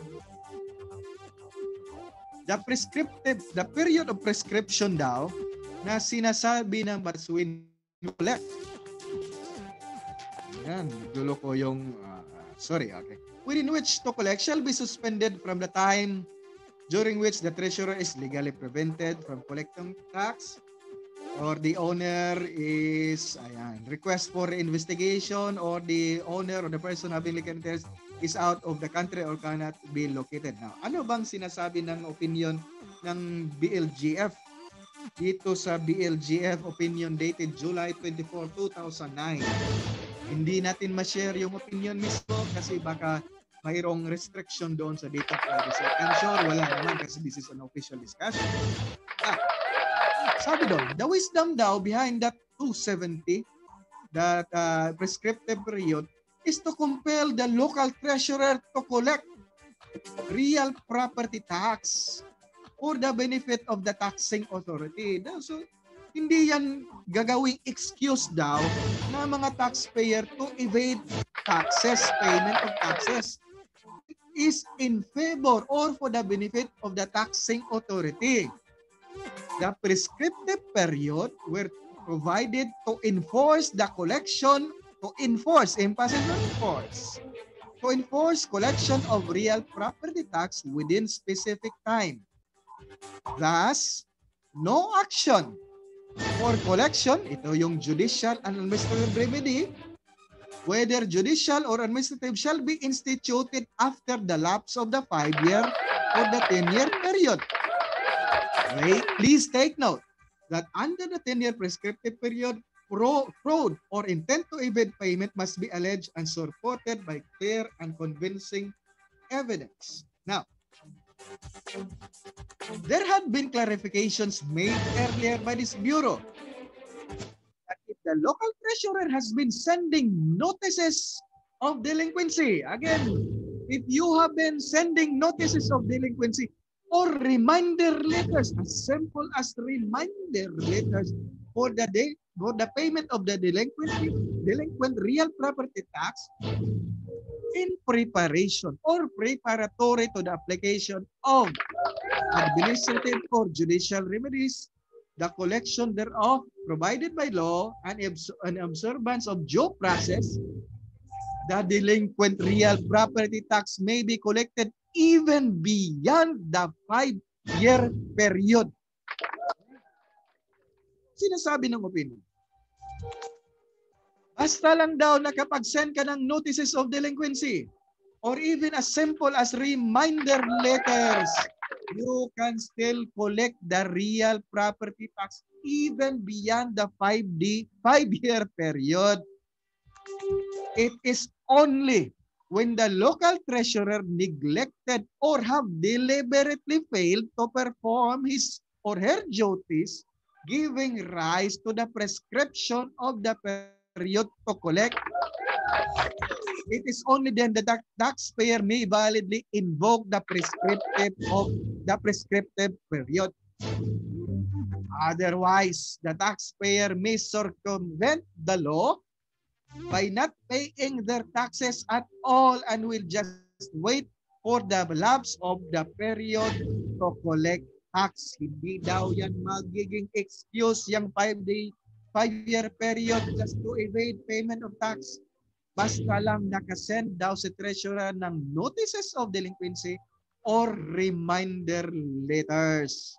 C: The prescriptive, the period of prescription daw na sinasabi ng Batswin collect. Yan, dulo ko yung, uh, sorry, okay. Within which to collect shall be suspended from the time during which the treasurer is legally prevented from collecting tax, or the owner is, ayan, request for investigation, or the owner or the person having legal interest is out of the country or cannot be located. Now, ano bang sinasabi ng opinion ng B L G F? Dito sa B L G F opinion dated July twenty-fourth, two thousand nine. Hindi natin ma-share yung opinion mismo kasi baka mayroong restriction doon sa data privacy. I'm sure wala naman kasi this is an official discussion. Ah, sabi doon, the wisdom daw behind that two seventy, that uh, prescriptive period, is to compel the local treasurer to collect real property tax for the benefit of the taxing authority. So, hindi yan gagawing excuse daw na mga taxpayer to evade taxes, payment of taxes. It is in favor or for the benefit of the taxing authority. The prescriptive period were provided to enforce the collection, to enforce, emphasis on enforce, to enforce collection of real property tax within specific time. Thus, no action for collection, ito yung judicial and administrative remedy, whether judicial or administrative, shall be instituted after the lapse of the five-year or the ten-year period. Wait, please take note that under the ten-year prescriptive period, fraud or intent to evade payment must be alleged and supported by clear and convincing evidence. Now, there had been clarifications made earlier by this Bureau that if the local treasurer has been sending notices of delinquency, again, if you have been sending notices of delinquency or reminder letters, as simple as reminder letters for the day, for the payment of the delinquent, delinquent real property tax, in preparation or preparatory to the application of administrative or judicial remedies, the collection thereof provided by law and an observance of due process, the delinquent real property tax may be collected even beyond the five-year period. Sinasabi ng opinion. Basta lang daw na kapag send ka ng notices of delinquency or even as simple as reminder letters, you can still collect the real property tax even beyond the five-year period. It is only when the local treasurer neglected or have deliberately failed to perform his or her duties, giving rise to the prescription of the period to collect. It is only then the taxpayer may validly invoke the prescriptive of the prescriptive period. Otherwise, the taxpayer may circumvent the law by not paying their taxes at all and will just wait for the lapse of the period to collect tax. Hindi daw yan magiging excuse yung five-day five-year period just to evade payment of tax. Basta lang nakasend daw si treasurer ng notices of delinquency or reminder letters.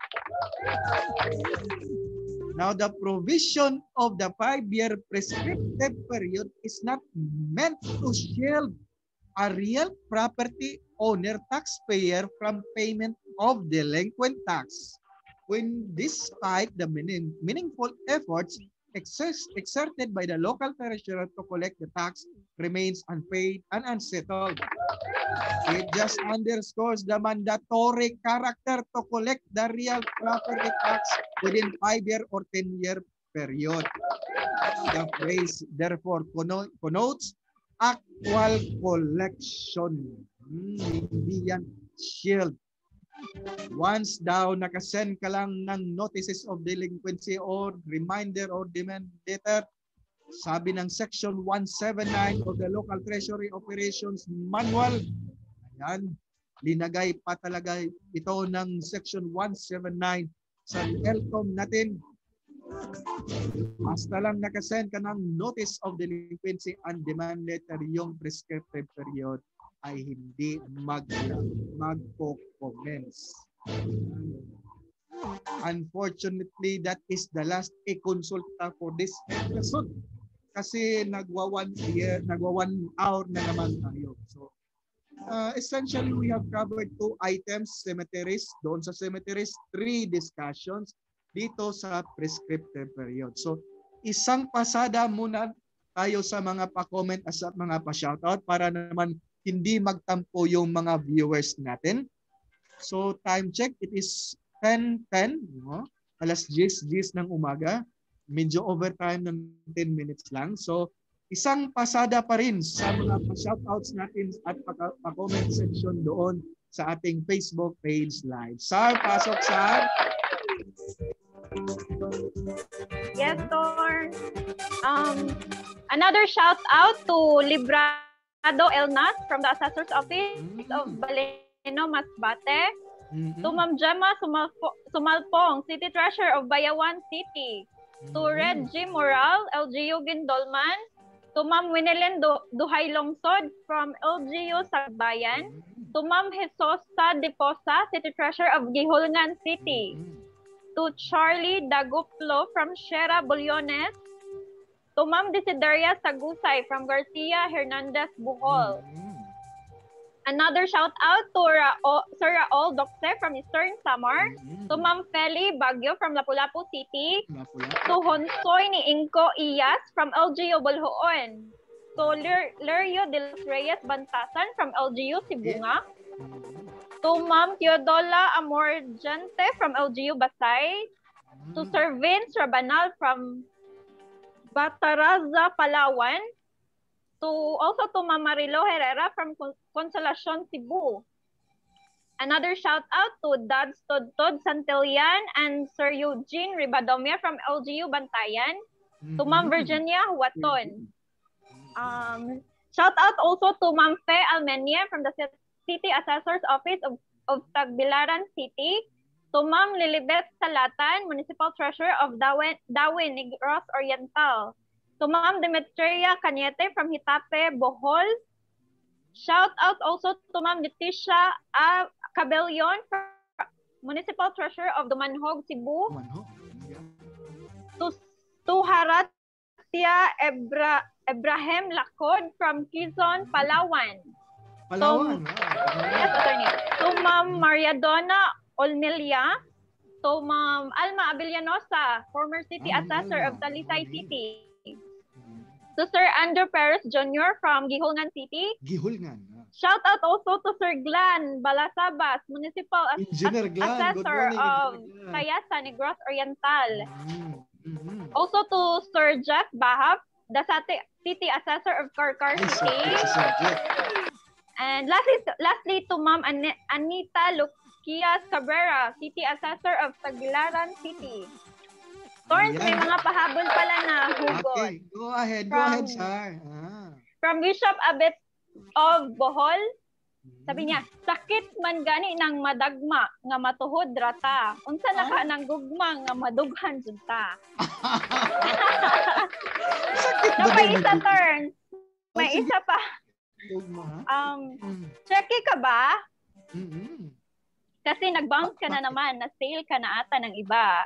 C: Now, the provision of the five-year prescriptive period is not meant to shield a real property owner taxpayer from payment of delinquent tax when, despite the meaning, meaningful efforts exerted by the local treasurer to collect the tax, remains unpaid and unsettled. It just underscores the mandatory character to collect the real property tax within five-year or ten-year period. The phrase, therefore, connotes actual collection. Hmm, hindi yan shield. Once daw nakasend ka lang ng notices of delinquency or reminder or demand letter, sabi ng Section one seventy-nine of the Local Treasury Operations Manual, ayan, linagay pa talaga ito ng Section one seventy-nine sa L C O M natin. Basta lang nakasend ka ng notice of delinquency and demand letter, yung prescriptive period ay hindi mag magpo-commence. Unfortunately, that is the last e-consulta for this episode. Kasi nagwa one year, nagwa one hour na naman tayo. So, uh, essentially, we have covered two items, cemeteries. Doon sa cemeteries, three discussions dito sa prescriptive period. So, isang pasada muna tayo sa mga pa-comment at sa mga pa-shoutout para naman hindi magtampo yung mga viewers natin. So time check, it is ten ten, no? alas diyes ng umaga. Medyo overtime ng ten minutes lang. So, isang pasada pa rin sa mga shoutouts natin at pa-comment section doon sa ating Facebook page live. Sar, pasok, Sar.
D: Yes, Tor. Um, another shout out to Librado Elnas from the Assessor's Office
C: Mm.
D: of Baleno, Masbate.
C: Mhm.
D: To Ma'am Gemma Sumalpo- Sumalpong, City Treasurer of Bayawan City. To Red G. Moral, L G U Gindolman. To Ma'am Winilyn Du- Duhay Longsod from L G U Sagbayan. To Ma'am Jesosa Deposa, City Treasurer of Gihulngan City.
C: Mhm.
D: To Charlie Daguplo from Shera Bulyones. To Ma'am Desideria Sagusay from Garcia Hernandez, Bohol.
C: Mhm.
D: Another shout out to Ra- Sir Raul Docse from Eastern Samar.
C: Mhm.
D: To Ma'am Feli Bagyo from Lapu-Lapu City.
C: Mapula.
D: To Honsoy ni Inko Iyas from L G U Bolhoon. To Ler- Lerio de los Reyes Bantasan from L G U Sibunga.
C: Mhm.
D: To Ma'am Teodola Amorgente from L G U Basay. To Sir Vince Rabanal from Bataraza, Palawan. To also to Ma'am Marilo Herrera from Con- Consolacion, Cebu. Another shout out to Dad Todtod Santillan and Sir Eugene Ribadomia from L G U Bantayan. To Ma'am
C: Mhm.
D: Virginia Huaton. Um, shout out also to Ma'am Fe Almenia from the City Assessor's Office of, of Tagbilaran City. To Ma'am Lilibet Salatan, Municipal Treasurer of Dawin, Dawin Negros Oriental. To Ma'am Demetria Cañete from Hitape, Bohol. Shout out also to Ma'am Leticia A. Cabellion, Municipal Treasurer of Dumanhog, Cebu.
C: Ano?
D: To, to Haratia Ebra, Ebrahim Lakod from Quezon, Palawan.
C: Palawan.
D: Yes, attorney. To Ma'am Maria Donna Olmelia. To Ma'am Alma Abellanosa, former City
C: Ah, Ma'am
D: Assessor
C: Alma.
D: of Talisay
C: Okay.
D: City. To Sir Andrew Perez Junior from Gihulngan City.
C: Gihulngan.
D: Shout out also to Sir Glan Balasabas, Municipal As-
C: Engineer
D: As-
C: Glan. Good
D: Assessor
C: morning,
D: of
C: Engineer Glan.
D: Tayasa, Negros Oriental.
C: Mhm. Mhm.
D: Also to Sir Jeff Bahap, the Sati- City Assessor of Karkar
C: Ay, so,
D: City.
C: si Sir Jeff.
D: And lastly, lastly to Ma'am Ani- Anita Luquias Cabrera, City Assessor of Tagbilaran City. Torns, may
C: Ayan.
D: mga pahabol pala na hugot.
C: Okay, go ahead. Go
D: From-
C: ahead, Sir. Ah.
D: From Bishop Abet of Bohol, sabi niya, sakit man gani ng madagma nga matuhod rata. Unsa na ka ng gugma nga madughan jud ta.
C: Sakit ba
D: Napay
C: daw
D: isa
C: nag-
D: turn.
C: Oh,
D: May
C: sige.
D: isa pa.
C: Dogma, ha?
D: Um,
C: Mm.
D: checky ka ba?
C: Mhm.
D: Kasi nag-bounce ka na naman, na-sale ka na ata ng iba.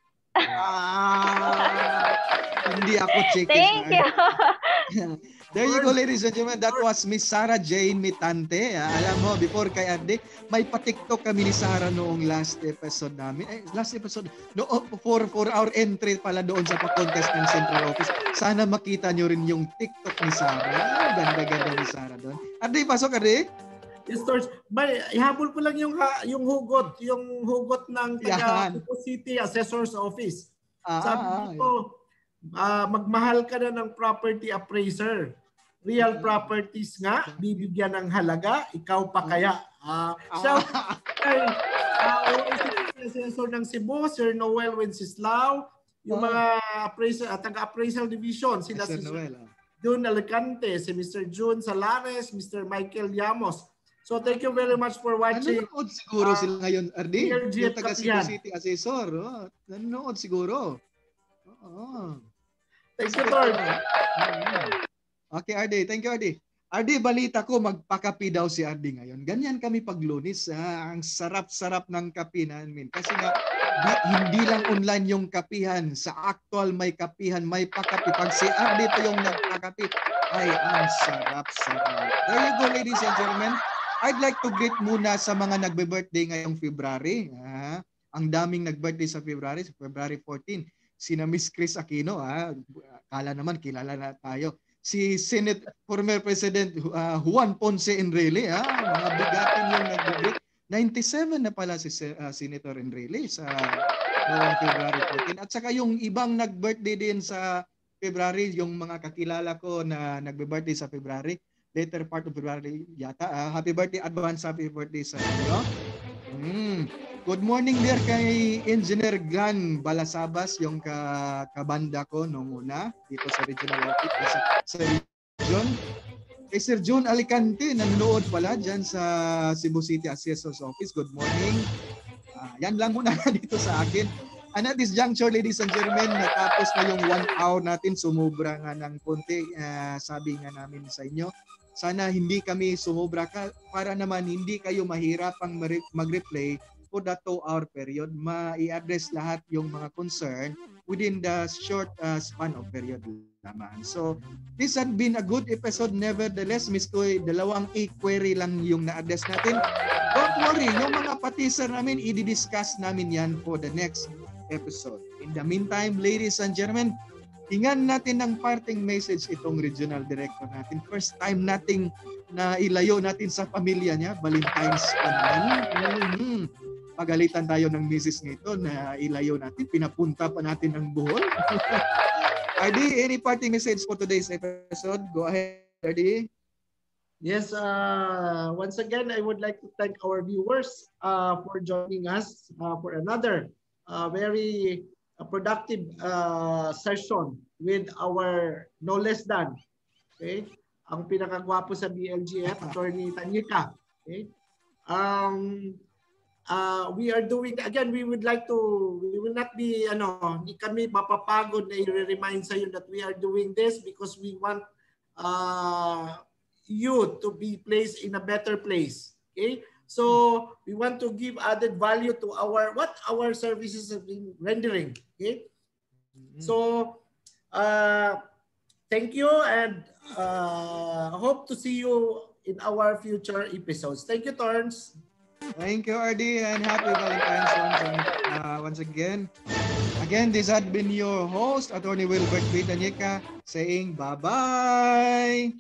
C: Ah, hindi ako check.
D: Thank you.
C: There you go, ladies and gentlemen. That was Miss Sarah Jane Mitante. Ah, alam mo, before kay Arde, may pa-TikTok kami ni Sarah noong last episode namin. Eh, last episode, no, for, for our entry pala doon sa pa-contest ng Central Office. Sana makita nyo rin yung TikTok ni Sarah. Ganda-ganda ni Sarah doon. Arde, pasok, Arde.
B: Yes, Torch. Bay, ihabol ko lang yung ha- yung hugot, yung hugot ng taga
C: Yan.
B: Cebu City Assessor's Office.
C: Ah,
B: Sabi
C: ah,
B: ko, ah, magmahal ka na ng property appraiser. Real properties nga, bibigyan ng halaga, ikaw pa kaya. Ah, shout out kay ah, O I C Assessor ng Cebu, Sir Noel Wenceslao, yung
C: Ah.
B: mga appraiser, ah, taga-appraisal division, sila
C: Sir
B: si
C: Noel. ah.
B: June Alicante, si Mister June Salares, Mister Michael Yamos. So thank you very much for watching.
C: Nanonood siguro
B: Ah,
C: sila ngayon, Ardi.
B: P L G
C: Yung taga Cebu
B: Kapihan.
C: City Assessor. Oh, nanonood siguro. Oo.
B: Thank you, Lord.
C: Okay, Ardi. Thank you, Ardi. Ardi, balita ko, magpakapi daw si Ardi ngayon. Ganyan kami pag Lunes. Ah, ang sarap-sarap ng kapi namin. Kasi nga, di, hindi lang online yung kapihan. Sa actual may kapihan, may pakapi. Pag si Ardi pa yung nagpakapi, ay, ang sarap-sarap. There you go, ladies and gentlemen. I'd like to greet muna sa mga nagbe-birthday ngayong February. Ah, ang daming nag-birthday sa February, sa February fourteen. Sina Miss Chris Aquino, ah, kala naman kilala na tayo. Si Senate former President uh, Juan Ponce Enrile, ah, mga bigatin yung nag-birthday. ninety-seven na pala si uh, Senator Enrile sa noong February fourteen. At saka yung ibang nag-birthday din sa February, yung mga kakilala ko na nagbe-birthday sa February, later part of February yata. Uh, happy birthday, advance happy birthday sa inyo. Mm. Good morning there kay Engineer Gan Balasabas, yung ka kabanda ko nung una dito sa regional office sa, sa region. Kay Sir John Alicante, nanonood pala dyan sa Cebu City Assessor's Office. Good morning. Uh, yan lang muna dito sa akin. And at this juncture, ladies and gentlemen, natapos na yung one hour natin. Sumubra nga ng konti, uh, sabi nga namin sa inyo. Sana hindi kami sumubra ka para naman hindi kayo mahirapang mag-replay for the two-hour period. Ma-i-address lahat yung mga concern within the short uh, span of period naman. So, this had been a good episode. Nevertheless, Miss Koy, dalawang e-query lang yung na-address natin. Don't worry, yung mga patiser namin, i-discuss namin yan for the next episode. In the meantime, ladies and gentlemen, hingan natin ng parting message itong regional director natin. First time nating na ilayo natin sa pamilya niya, Valentine's naman. Mm-hmm. Pagalitan tayo ng misis nito na ilayo natin, pinapunta pa natin ng Bohol. R D, any parting message for today's episode? Go ahead, R D.
B: Yes, uh, once again, I would like to thank our viewers uh, for joining us uh, for another uh, very uh, productive uh, session with our no less than, okay, ang pinakagwapo sa B L G F, Attorney Tanyika. Okay? Um, uh, we are doing, again, we would like to, we will not be, ano, hindi kami mapapagod na i-remind sa you that we are doing this because we want uh, you to be placed in a better place. Okay? So we want to give added value to our what our services have been rendering. Okay? Mm-hmm. So uh, thank you and uh, hope to see you in our future episodes. Thank you, Torns.
C: Thank you, R D, and happy Valentine's once, uh, once again. Again, this had been your host, Attorney Wilbert B. Tanyika, saying bye-bye.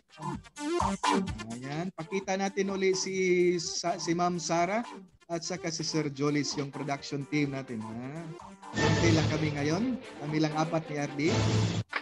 C: Ayan, pakita natin uli si si Ma'am Sara at saka si Sir Jolis, yung production team natin. Ha? Kunti lang kami ngayon, kami lang apat ni R D.